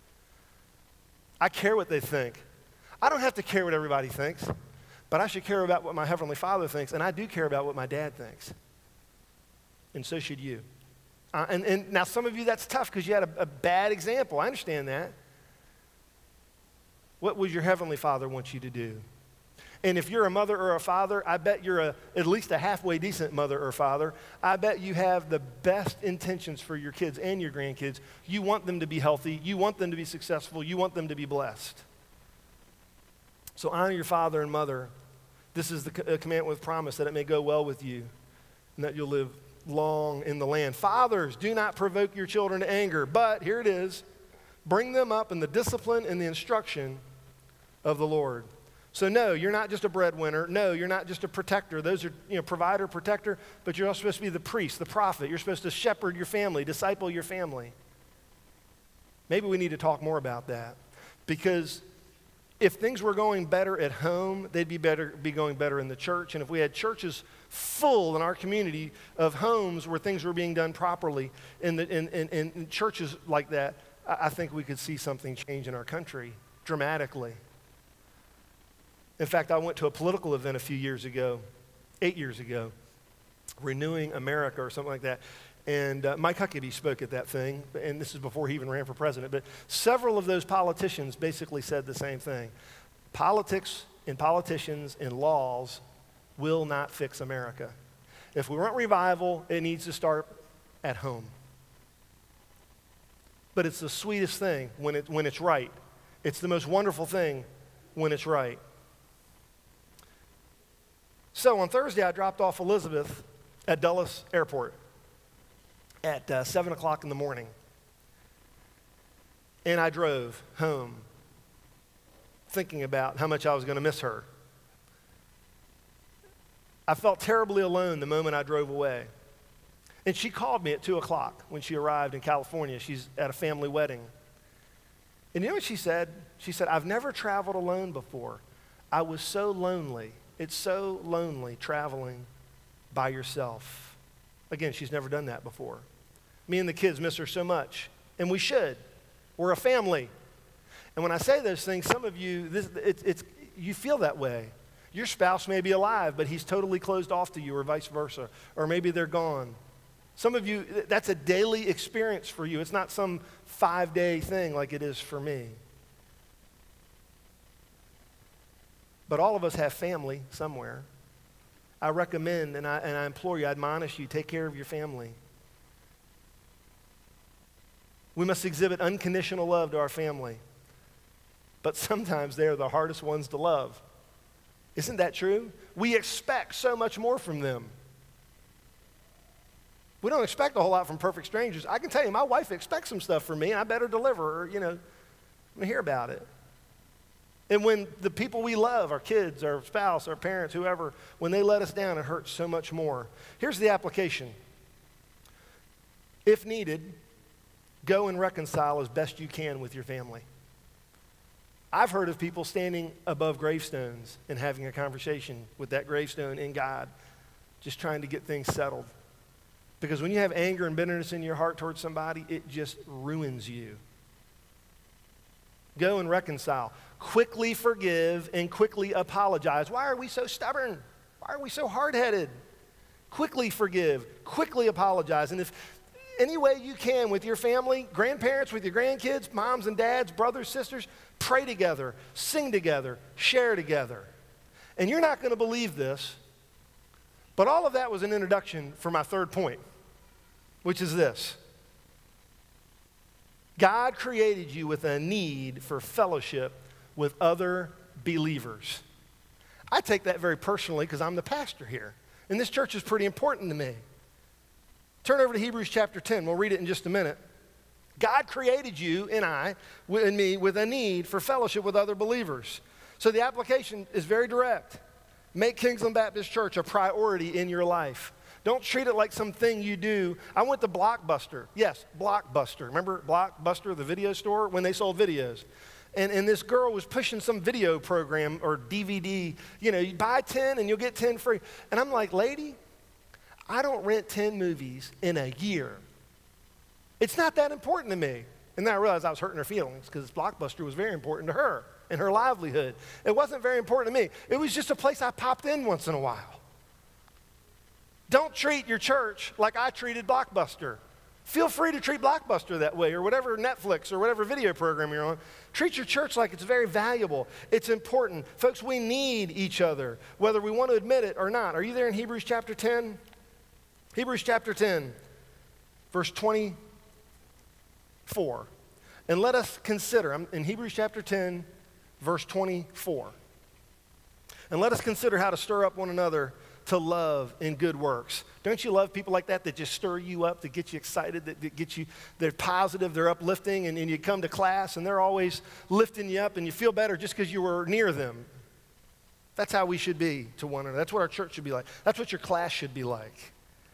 I care what they think. I don't have to care what everybody thinks, but I should care about what my Heavenly Father thinks, and I do care about what my dad thinks. And so should you. Uh, and, and now some of you, that's tough because you had a, a bad example. I understand that. What would your Heavenly Father want you to do? And if you're a mother or a father, I bet you're a, at least a halfway decent mother or father. I bet you have the best intentions for your kids and your grandkids. You want them to be healthy. You want them to be successful. You want them to be blessed. So honor your father and mother. This is the co- commandment with promise, that it may go well with you and that you'll live long in the land. Fathers, do not provoke your children to anger, but here it is, bring them up in the discipline and the instruction of the Lord. So no, you're not just a breadwinner. No, you're not just a protector. Those are, you know, provider, protector, but you're also supposed to be the priest, the prophet. You're supposed to shepherd your family, disciple your family. Maybe we need to talk more about that, because if things were going better at home, they'd be better be going better in the church. And if we had churches full in our community of homes where things were being done properly, in, the, in, in, in churches like that, I, I think we could see something change in our country dramatically. In fact, I went to a political event a few years ago, eight years ago, Renewing America or something like that. And uh, Mike Huckabee spoke at that thing, and this is before he even ran for president. But several of those politicians basically said the same thing. Politics and politicians and laws will not fix America. If we want revival, it needs to start at home. But it's the sweetest thing when, it, when it's right. It's the most wonderful thing when it's right. So on Thursday, I dropped off Elizabeth at Dulles Airport at uh, seven o'clock in the morning. And I drove home thinking about how much I was going to miss her. I felt terribly alone the moment I drove away. And she called me at two o'clock when she arrived in California. She's at a family wedding. And you know what she said? She said, I've never traveled alone before. I was so lonely. It's so lonely traveling by yourself. Again, she's never done that before. Me and the kids miss her so much, and we should. We're a family. And when I say those things, some of you, this, it's, it's, you feel that way. Your spouse may be alive, but he's totally closed off to you, or vice versa. Or maybe they're gone. Some of you, that's a daily experience for you. It's not some five-day thing like it is for me. But all of us have family somewhere. I recommend and I, and I implore you, I admonish you, take care of your family. We must exhibit unconditional love to our family. But sometimes they're the hardest ones to love. Isn't that true? We expect so much more from them. We don't expect a whole lot from perfect strangers. I can tell you, my wife expects some stuff from me, and I better deliver, or, you know, I'm going to hear about it. And when the people we love, our kids, our spouse, our parents, whoever, when they let us down, it hurts so much more. Here's the application. If needed, go and reconcile as best you can with your family. I've heard of people standing above gravestones and having a conversation with that gravestone in God, just trying to get things settled. Because when you have anger and bitterness in your heart towards somebody, it just ruins you. Go and reconcile. Quickly forgive and quickly apologize. Why are we so stubborn? Why are we so hard-headed? Quickly forgive, quickly apologize. And if any way you can with your family, grandparents, with your grandkids, moms and dads, brothers, sisters, pray together, sing together, share together. And you're not going to believe this, but all of that was an introduction for my third point, which is this. God created you with a need for fellowship with other believers. I take that very personally because I'm the pastor here, and this church is pretty important to me. Turn over to Hebrews chapter ten. We'll read it in just a minute. God created you and I and me with a need for fellowship with other believers. So the application is very direct. Make Kingsland Baptist Church a priority in your life. Don't treat it like something you do. I went to Blockbuster. Yes, Blockbuster. Remember Blockbuster, the video store, when they sold videos? And, and this girl was pushing some video program or D V D. You know, you buy ten and you'll get ten free. And I'm like, lady, I don't rent ten movies in a year. It's not that important to me. And then I realized I was hurting her feelings because Blockbuster was very important to her and her livelihood. It wasn't very important to me. It was just a place I popped in once in a while. Don't treat your church like I treated Blockbuster. Feel free to treat Blockbuster that way or whatever Netflix or whatever video program you're on. Treat your church like it's very valuable. It's important. Folks, we need each other, whether we want to admit it or not. Are you there in Hebrews chapter ten? Hebrews chapter ten, verse twenty-four. And let us consider, I'm in Hebrews chapter ten, verse twenty-four. And let us consider how to stir up one another to love and good works. Don't you love people like that that just stir you up, that get you excited, that, that get you, they're positive, they're uplifting, and, and you come to class and they're always lifting you up and you feel better just because you were near them. That's how we should be to one another. That's what our church should be like. That's what your class should be like.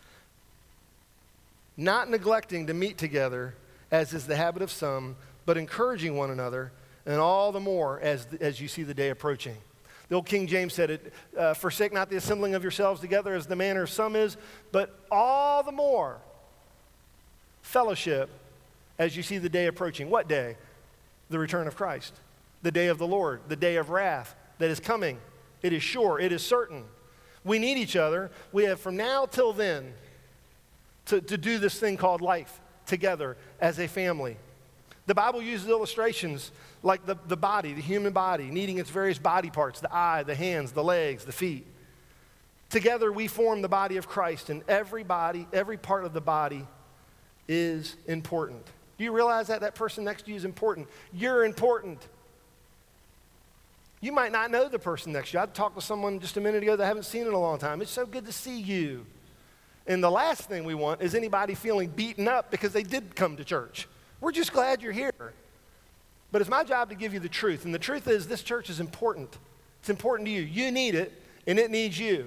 Not neglecting to meet together, as is the habit of some, but encouraging one another, and all the more as, as you see the day approaching. The old King James said it, uh, forsake not the assembling of yourselves together as the manner of some is, but all the more fellowship as you see the day approaching. What day? The return of Christ. The day of the Lord, the day of wrath that is coming. It is sure, it is certain. We need each other. We have from now till then to, to do this thing called life together as a family. The Bible uses illustrations like the, the body, the human body, needing its various body parts, the eye, the hands, the legs, the feet. Together we form the body of Christ, and every body, every part of the body is important. Do you realize that that person next to you is important? You're important. You might not know the person next to you. I talked to someone just a minute ago that I haven't seen in a long time. It's so good to see you. And the last thing we want is anybody feeling beaten up because they did come to church. We're just glad you're here. But it's my job to give you the truth. And the truth is this church is important. It's important to you. You need it, and it needs you.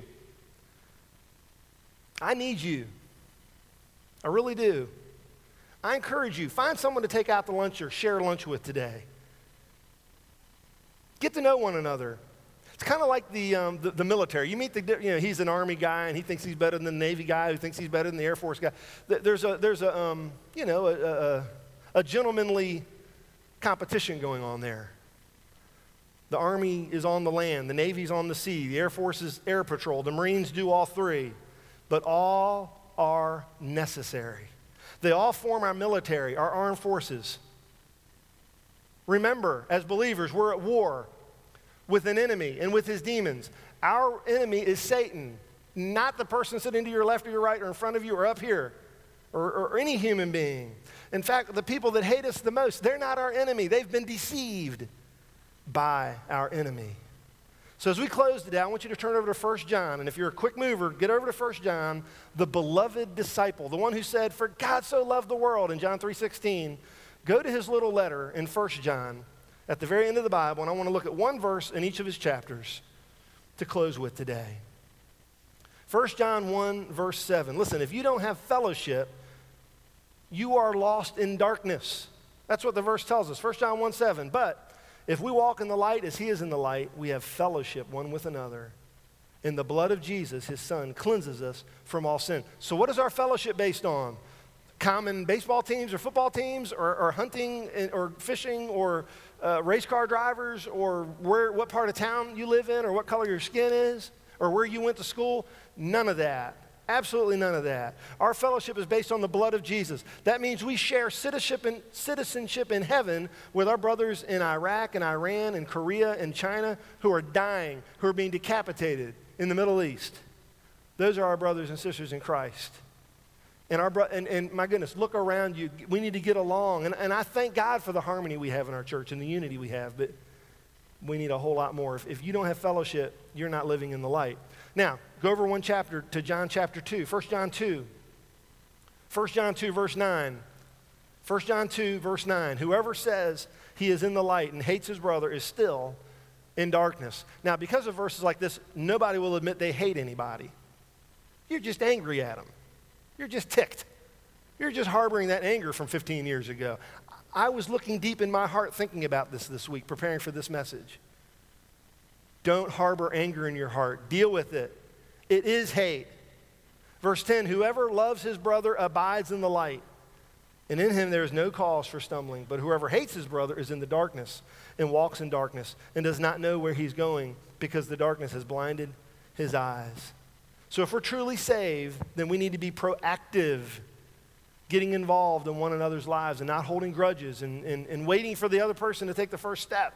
I need you. I really do. I encourage you, find someone to take out to lunch or share lunch with today. Get to know one another. It's kind of like the, um, the, the military. You meet the, you know, he's an Army guy, and he thinks he's better than the Navy guy, who thinks he's better than the Air Force guy. There's a, there's a um, you know, a, a, a gentlemanly competition going on there. The Army is on the land, the Navy's on the sea, the Air Force is air patrol, the Marines do all three, but all are necessary. They all form our military, our armed forces. Remember, as believers, we're at war with an enemy and with his demons. Our enemy is Satan, not the person sitting to your left or your right or in front of you or up here or, or any human being. In fact, the people that hate us the most, they're not our enemy. They've been deceived by our enemy. So as we close today, I want you to turn over to First John. And if you're a quick mover, get over to First John, the beloved disciple, the one who said, for God so loved the world in John three sixteen. Go to his little letter in First John at the very end of the Bible, and I want to look at one verse in each of his chapters to close with today. First John one, verse seven. Listen, if you don't have fellowship, you are lost in darkness. That's what the verse tells us. First John one, seven. But if we walk in the light as he is in the light, we have fellowship one with another. And the blood of Jesus, his son, cleanses us from all sin. So what is our fellowship based on? common baseball teams or football teams or, or hunting and, or fishing or uh, race car drivers or where, what part of town you live in or what color your skin is or where you went to school. None of that. Absolutely none of that. Our fellowship is based on the blood of Jesus. That means we share citizenship in, citizenship in heaven with our brothers in Iraq and Iran and Korea and China who are dying, who are being decapitated in the Middle East. Those are our brothers and sisters in Christ. And, our bro- and, and my goodness, look around you. We need to get along. And, and I thank God for the harmony we have in our church and the unity we have, but we need a whole lot more. If, if you don't have fellowship, you're not living in the light. Now, go over one chapter to John chapter two, First John two. First John two, verse nine. First John two, verse nine. Whoever says he is in the light and hates his brother is still in darkness. Now, because of verses like this, nobody will admit they hate anybody. You're just angry at them. You're just ticked. You're just harboring that anger from fifteen years ago. I was looking deep in my heart thinking about this this week, preparing for this message. Don't harbor anger in your heart. Deal with it. It is hate. Verse ten, whoever loves his brother abides in the light, and in him there is no cause for stumbling. But whoever hates his brother is in the darkness and walks in darkness and does not know where he's going because the darkness has blinded his eyes. So if we're truly saved, then we need to be proactive, getting involved in one another's lives and not holding grudges and, and, and waiting for the other person to take the first step.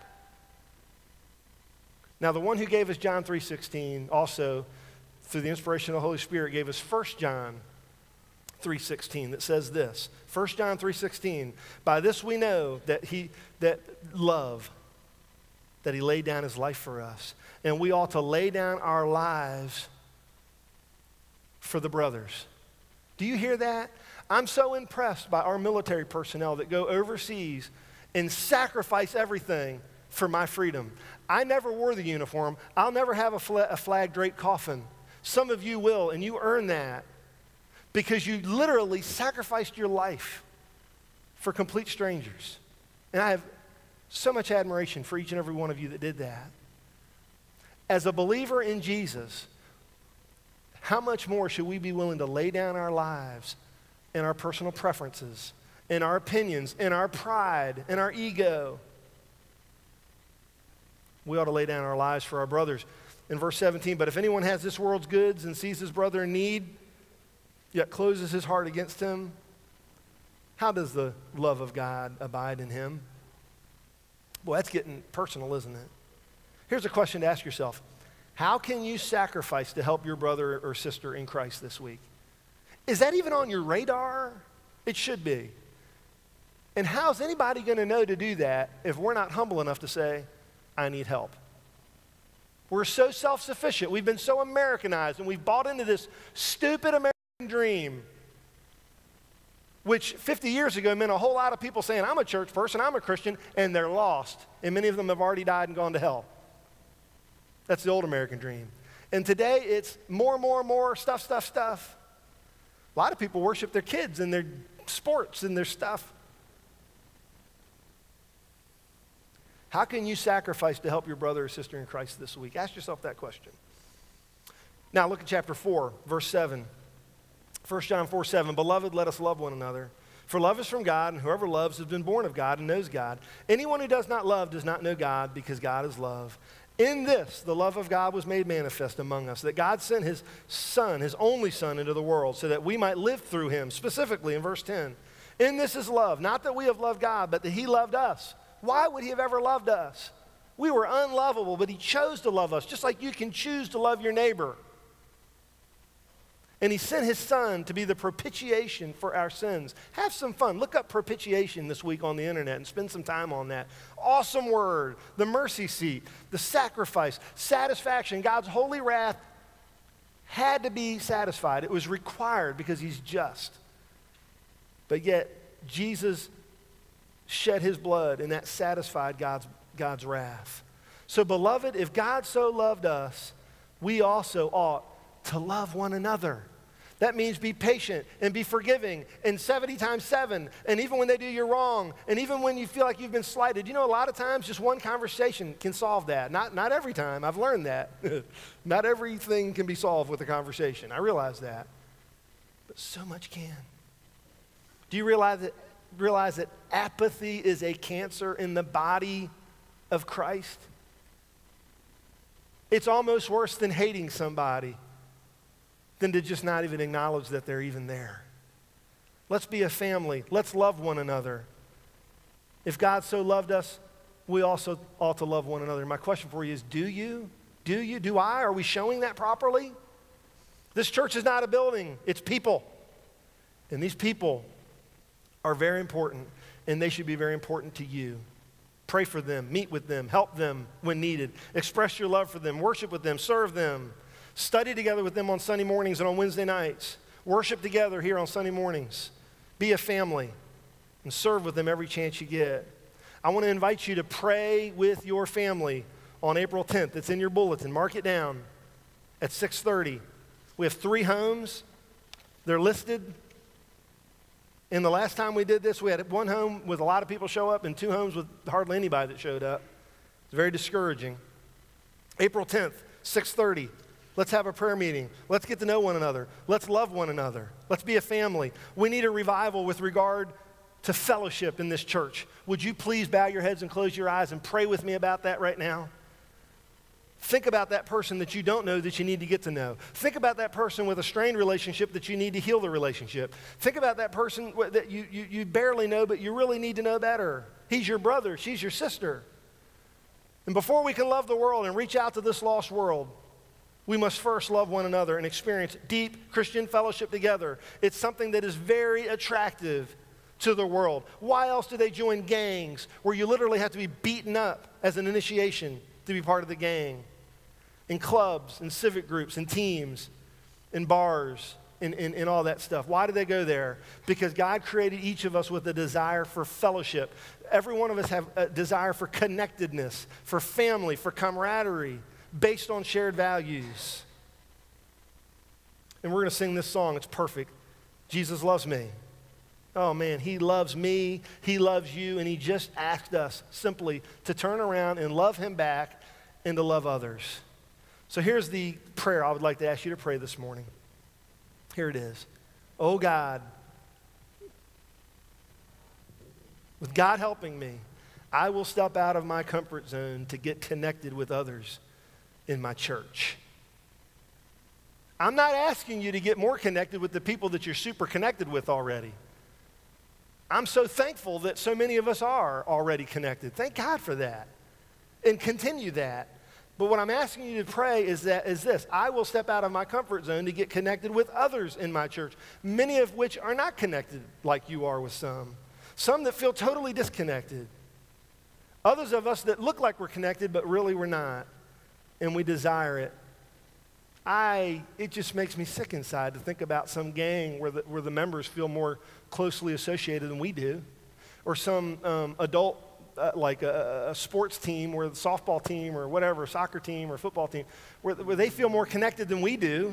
Now, the one who gave us John three sixteen also, through the inspiration of the Holy Spirit, gave us First John three sixteen that says this. First John three sixteen, by this we know that he, that love, that he laid down his life for us. And we ought to lay down our lives for the brothers. Do you hear that? I'm so impressed by our military personnel that go overseas and sacrifice everything for my freedom. I never wore the uniform. I'll never have a, fla- a flag draped coffin. Some of you will, and you earn that because you literally sacrificed your life for complete strangers. And I have so much admiration for each and every one of you that did that. As a believer in Jesus, how much more should we be willing to lay down our lives and our personal preferences and our opinions and our pride and our ego? We ought to lay down our lives for our brothers. In verse seventeen, but if anyone has this world's goods and sees his brother in need, yet closes his heart against him, how does the love of God abide in him? Boy, that's getting personal, isn't it? Here's a question to ask yourself. How can you sacrifice to help your brother or sister in Christ this week? Is that even on your radar? It should be. And how's anybody going to know to do that if we're not humble enough to say, I need help? We're so self-sufficient. We've been so Americanized, and we've bought into this stupid American dream, which fifty years ago meant a whole lot of people saying, I'm a church person, I'm a Christian, and they're lost. And many of them have already died and gone to hell. That's the old American dream. And today it's more, more, more stuff, stuff, stuff. A lot of people worship their kids and their sports and their stuff. How can you sacrifice to help your brother or sister in Christ this week? Ask yourself that question. Now look at chapter four, verse seven. First John four, seven. Beloved, let us love one another. For love is from God, and whoever loves has been born of God and knows God. Anyone who does not love does not know God, because God is love. In this, the love of God was made manifest among us, that God sent his Son, his only Son, into the world so that we might live through him, specifically in verse ten. In this is love, not that we have loved God, but that he loved us. Why would he have ever loved us? We were unlovable, but he chose to love us, just like you can choose to love your neighbor. And he sent his Son to be the propitiation for our sins. Have some fun. Look up propitiation this week on the internet and spend some time on that. Awesome word. The mercy seat, the sacrifice, satisfaction. God's holy wrath had to be satisfied. It was required because he's just. But yet, Jesus shed his blood, and that satisfied God's, God's wrath. So, beloved, if God so loved us, we also ought to love one another. That means be patient and be forgiving and seventy times seven. And even when they do you wrong, and even when you feel like you've been slighted, you know, a lot of times just one conversation can solve that. Not, not every time. I've learned that. Not everything can be solved with a conversation. I realize that. But so much can. Do you realize that, realize that apathy is a cancer in the body of Christ? It's almost worse than hating somebody than to just not even acknowledge that they're even there. Let's be a family. Let's love one another. If God so loved us, we also ought to love one another. My question for you is, do you? Do you? Do I? Are we showing that properly? This church is not a building. It's people. And these people are very important, and they should be very important to you. Pray for them, meet with them, help them when needed. Express your love for them, worship with them, serve them. Study together with them on Sunday mornings and on Wednesday nights. Worship together here on Sunday mornings. Be a family and serve with them every chance you get. I want to invite you to pray with your family on April tenth. It's in your bulletin. Mark it down at six thirty. We have three homes. They're listed. And the last time we did this, we had one home with a lot of people show up and two homes with hardly anybody that showed up. It's very discouraging. April tenth, six thirty. Let's have a prayer meeting. Let's get to know one another. Let's love one another. Let's be a family. We need a revival with regard to fellowship in this church. Would you please bow your heads and close your eyes and pray with me about that right now? Think about that person that you don't know that you need to get to know. Think about that person with a strained relationship that you need to heal the relationship. Think about that person that you, you, you barely know but you really need to know better. He's your brother. She's your sister. And before we can love the world and reach out to this lost world, we must first love one another and experience deep Christian fellowship together. It's something that is very attractive to the world. Why else do they join gangs where you literally have to be beaten up as an initiation to be part of the gang? In clubs, in civic groups, in teams, in bars, in, in, in all that stuff. Why do they go there? Because God created each of us with a desire for fellowship. Every one of us have a desire for connectedness, for family, for camaraderie, based on shared values. And we're going to sing this song. It's perfect. Jesus loves me. Oh man, he loves me, he loves you, and he just asked us simply to turn around and love him back and to love others. So here's the prayer I would like to ask you to pray this morning. Here it is. Oh God, with God helping me, I will step out of my comfort zone to get connected with others in my church. I'm not asking you to get more connected with the people that you're super connected with already. I'm so thankful that so many of us are already connected. Thank God for that. And continue that. But what I'm asking you to pray is that is this. I will step out of my comfort zone to get connected with others in my church, many of which are not connected like you are with some. Some that feel totally disconnected. Others of us that look like we're connected, but really we're not. And we desire it. I, it just makes me sick inside to think about some gang where the, where the members feel more closely associated than we do. Or some um, adult, uh, like a, a sports team, or the softball team, or whatever, soccer team, or football team, where, where they feel more connected than we do.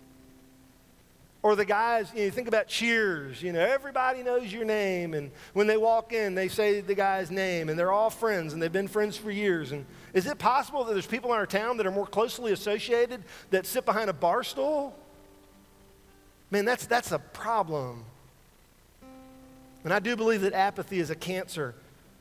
Or the guys, you know, think about Cheers, you know, everybody knows your name, and when they walk in, they say the guy's name, and they're all friends, and they've been friends for years. And is it possible that there's people in our town that are more closely associated that sit behind a bar stool? Man, that's, that's a problem. And I do believe that apathy is a cancer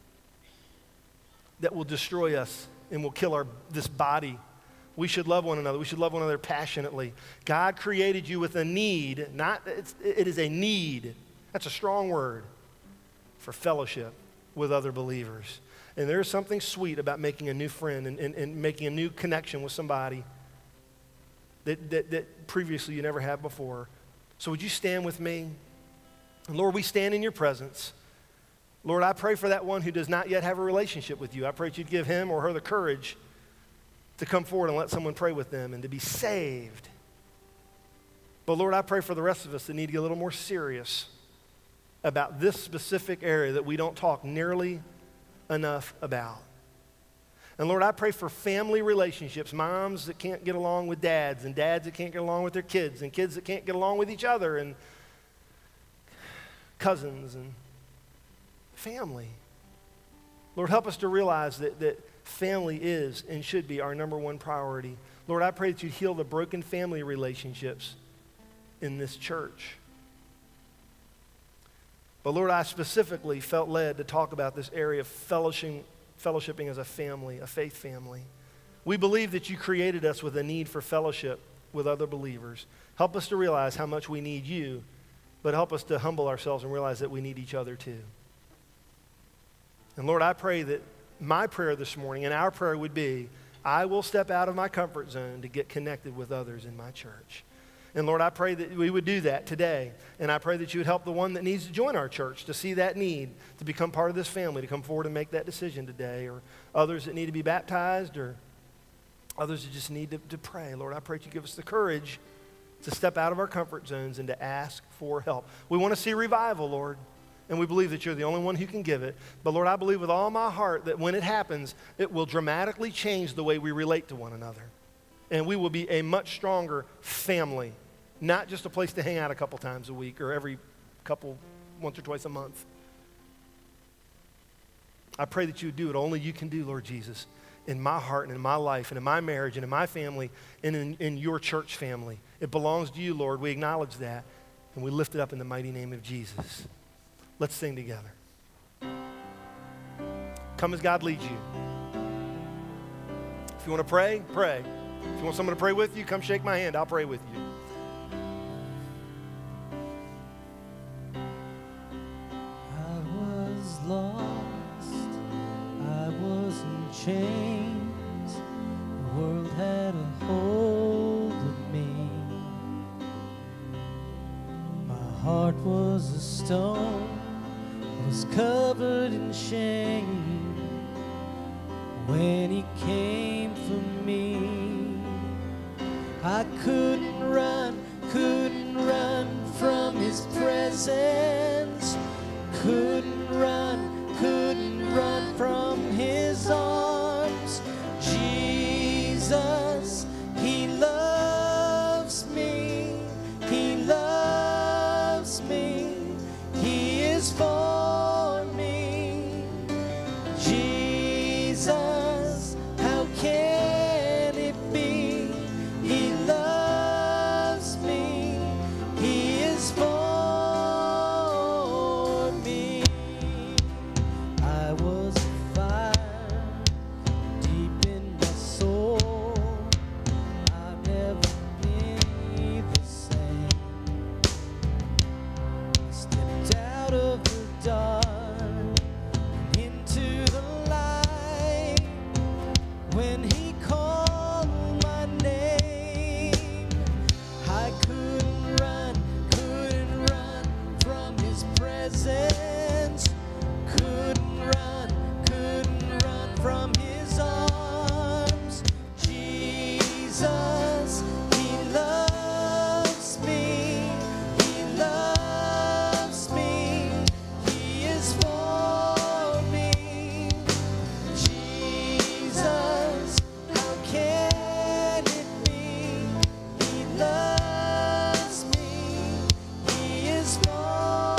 that will destroy us and will kill our, this body. We should love one another. We should love one another passionately. God created you with a need, not, it's, it is a need. That's a strong word for fellowship with other believers. And there's something sweet about making a new friend and, and, and making a new connection with somebody that, that, that previously you never had before. So would you stand with me? And Lord, we stand in your presence. Lord, I pray for that one who does not yet have a relationship with you. I pray that you'd give him or her the courage to come forward and let someone pray with them and to be saved. But Lord, I pray for the rest of us that need to get a little more serious about this specific area that we don't talk nearly enough about. And Lord, I pray for family relationships, moms that can't get along with dads, and dads that can't get along with their kids, and kids that can't get along with each other, and cousins and family. Lord, help us to realize that, that family is and should be our number one priority. Lord, I pray that you'd heal the broken family relationships in this church. But But Lord, I specifically felt led to talk about this area of fellowshipping, fellowshipping as a family, a faith family. We believe that you created us with a need for fellowship with other believers. Help us to realize how much we need you, but help us to humble ourselves and realize that we need each other too. And Lord, I pray that my prayer this morning and our prayer would be, I will step out of my comfort zone to get connected with others in my church. And Lord, I pray that we would do that today. And I pray that you would help the one that needs to join our church to see that need, to become part of this family, to come forward and make that decision today, or others that need to be baptized, or others that just need to, to pray. Lord, I pray that you give us the courage to step out of our comfort zones and to ask for help. We want to see revival, Lord, and we believe that you're the only one who can give it. But Lord, I believe with all my heart that when it happens, it will dramatically change the way we relate to one another. And we will be a much stronger family, not just a place to hang out a couple times a week or every couple, once or twice a month. I pray that you would do what only you can do, Lord Jesus, in my heart and in my life and in my marriage and in my family and in, in your church family. It belongs to you, Lord. We acknowledge that, and we lift it up in the mighty name of Jesus. Let's sing together. Come as God leads you. If you want to pray, pray. If you want someone to pray with you, come shake my hand. I'll pray with you. I was lost, I was in chains, the world had a hold of me. My heart was a stone, was covered in shame. When he came for me, I couldn't run, couldn't run from his presence. Couldn't run, couldn't run from his arms. Jesus, he loves me, he loves me, he is for me. Jesus, how can it be? He loves me, he is for me. I was a fire deep in my soul. I've never been the same. I stepped out of the dark into the light. When he called my name, I couldn't run, couldn't run from his presence. Couldn't run, couldn't run from his arms. Jesus, he loves me, he loves me, he is for me. Jesus, how can it be? He loves me, he is for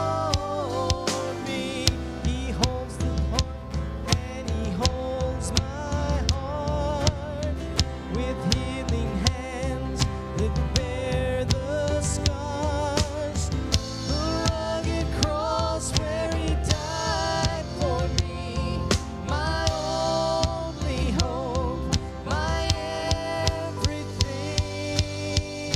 me. He holds the heart and he holds my heart with healing hands that bear the scars. The rugged cross where he died for me, my only hope, my everything.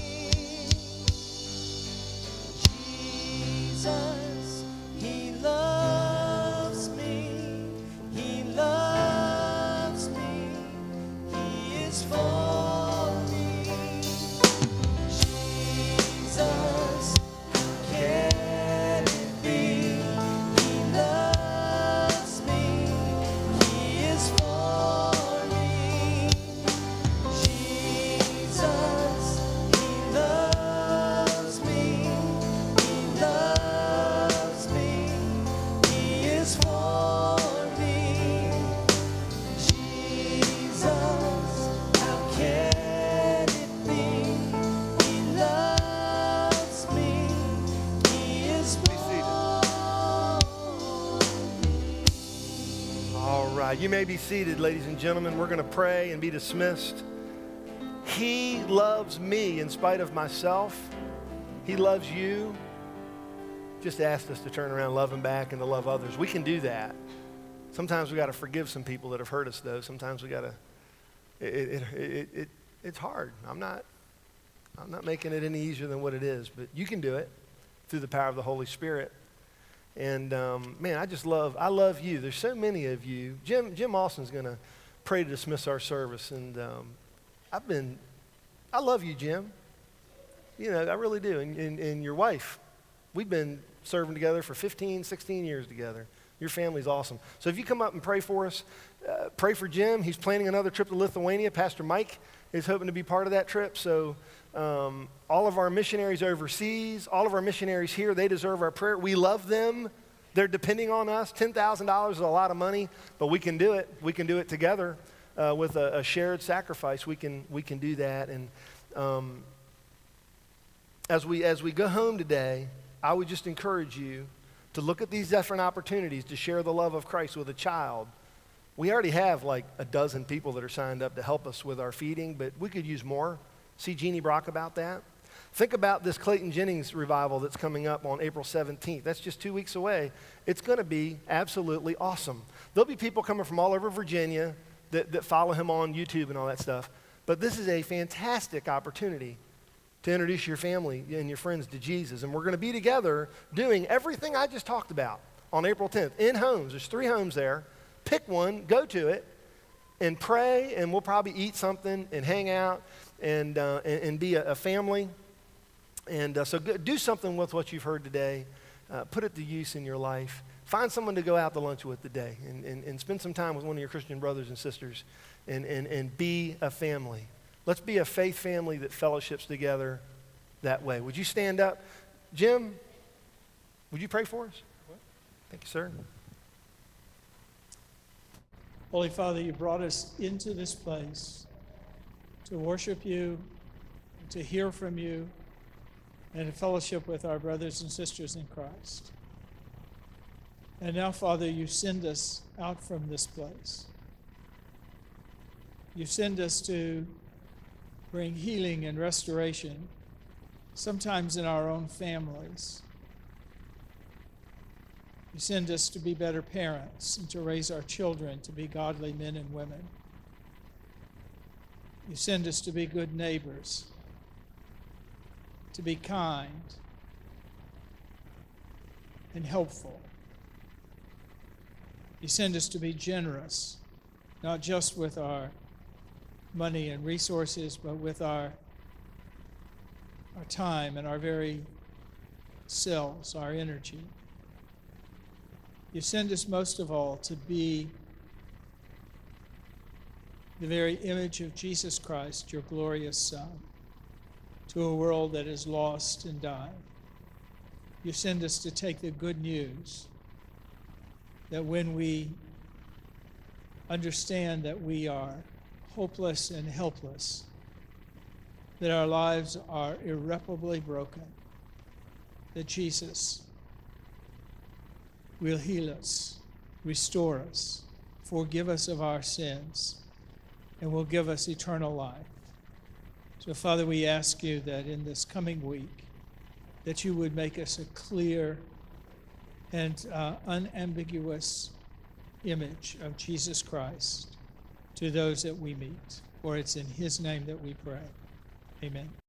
Jesus, he loves me, he loves me, he is for me. Jesus, how can it be? He loves me, he is for me. Jesus, he loves me, he loves me, he is for me. Jesus, how can it be? He loves me, he is for me. All right, you may be seated, ladies and gentlemen. We're going to pray and be dismissed. He loves me in spite of myself. He loves you. just asked us to turn around, love him back, and to love others. We can do that. Sometimes we got to forgive some people that have hurt us, though. Sometimes we got to, it, it, it, it, it's hard. I'm not, I'm not making it any easier than what it is, but you can do it through the power of the Holy Spirit. And um, man, I just love, I love you. There's so many of you. Jim, Jim Austin's going to pray to dismiss our service. And um, I've been, I love you, Jim. You know, I really do. And, and, and your wife, we've been serving together for fifteen, sixteen years together. Your family's awesome. So if you come up and pray for us, uh, pray for Jim. He's planning another trip to Lithuania. Pastor Mike is hoping to be part of that trip. So um, all of our missionaries overseas, all of our missionaries here, they deserve our prayer. We love them. They're depending on us. ten thousand dollars is a lot of money, but we can do it. We can do it together uh, with a, a shared sacrifice. We can, we can do that. And um, as we, as we go home today, I would just encourage you to look at these different opportunities to share the love of Christ with a child. We already have like a dozen people that are signed up to help us with our feeding, but we could use more. See Jeannie Brock about that. Think about this Clayton Jennings revival that's coming up on April seventeenth. That's just two weeks away. It's going to be absolutely awesome. There'll be people coming from all over Virginia that, that follow him on YouTube and all that stuff. But this is a fantastic opportunity to introduce your family and your friends to Jesus. And we're going to be together doing everything I just talked about on April tenth in homes. There's three homes there. Pick one, go to it, and pray, and we'll probably eat something and hang out and, uh, and, and be a, a family. And uh, so go, do something with what you've heard today. Uh, put it to use in your life. Find someone to go out to lunch with today and, and, and spend some time with one of your Christian brothers and sisters and, and, and be a family. Let's be a faith family that fellowships together that way. Would you stand up? Jim, would you pray for us? Thank you, sir. Holy Father, you brought us into this place to worship you, to hear from you, and to fellowship with our brothers and sisters in Christ. And now, Father, you send us out from this place. You send us to bring healing and restoration, sometimes in our own families. You send us to be better parents and to raise our children to be godly men and women. You send us to be good neighbors, to be kind and helpful. You send us to be generous, not just with our money and resources, but with our, our time and our very selves, our energy. You send us most of all to be the very image of Jesus Christ, your glorious Son, to a world that is lost and dying. You send us to take the good news that when we understand that we are hopeless and helpless, that our lives are irreparably broken, that Jesus will heal us, restore us, forgive us of our sins, and will give us eternal life. So, Father, we ask you that in this coming week, that you would make us a clear and uh, unambiguous image of Jesus Christ to those that we meet. For it's in his name that we pray. Amen.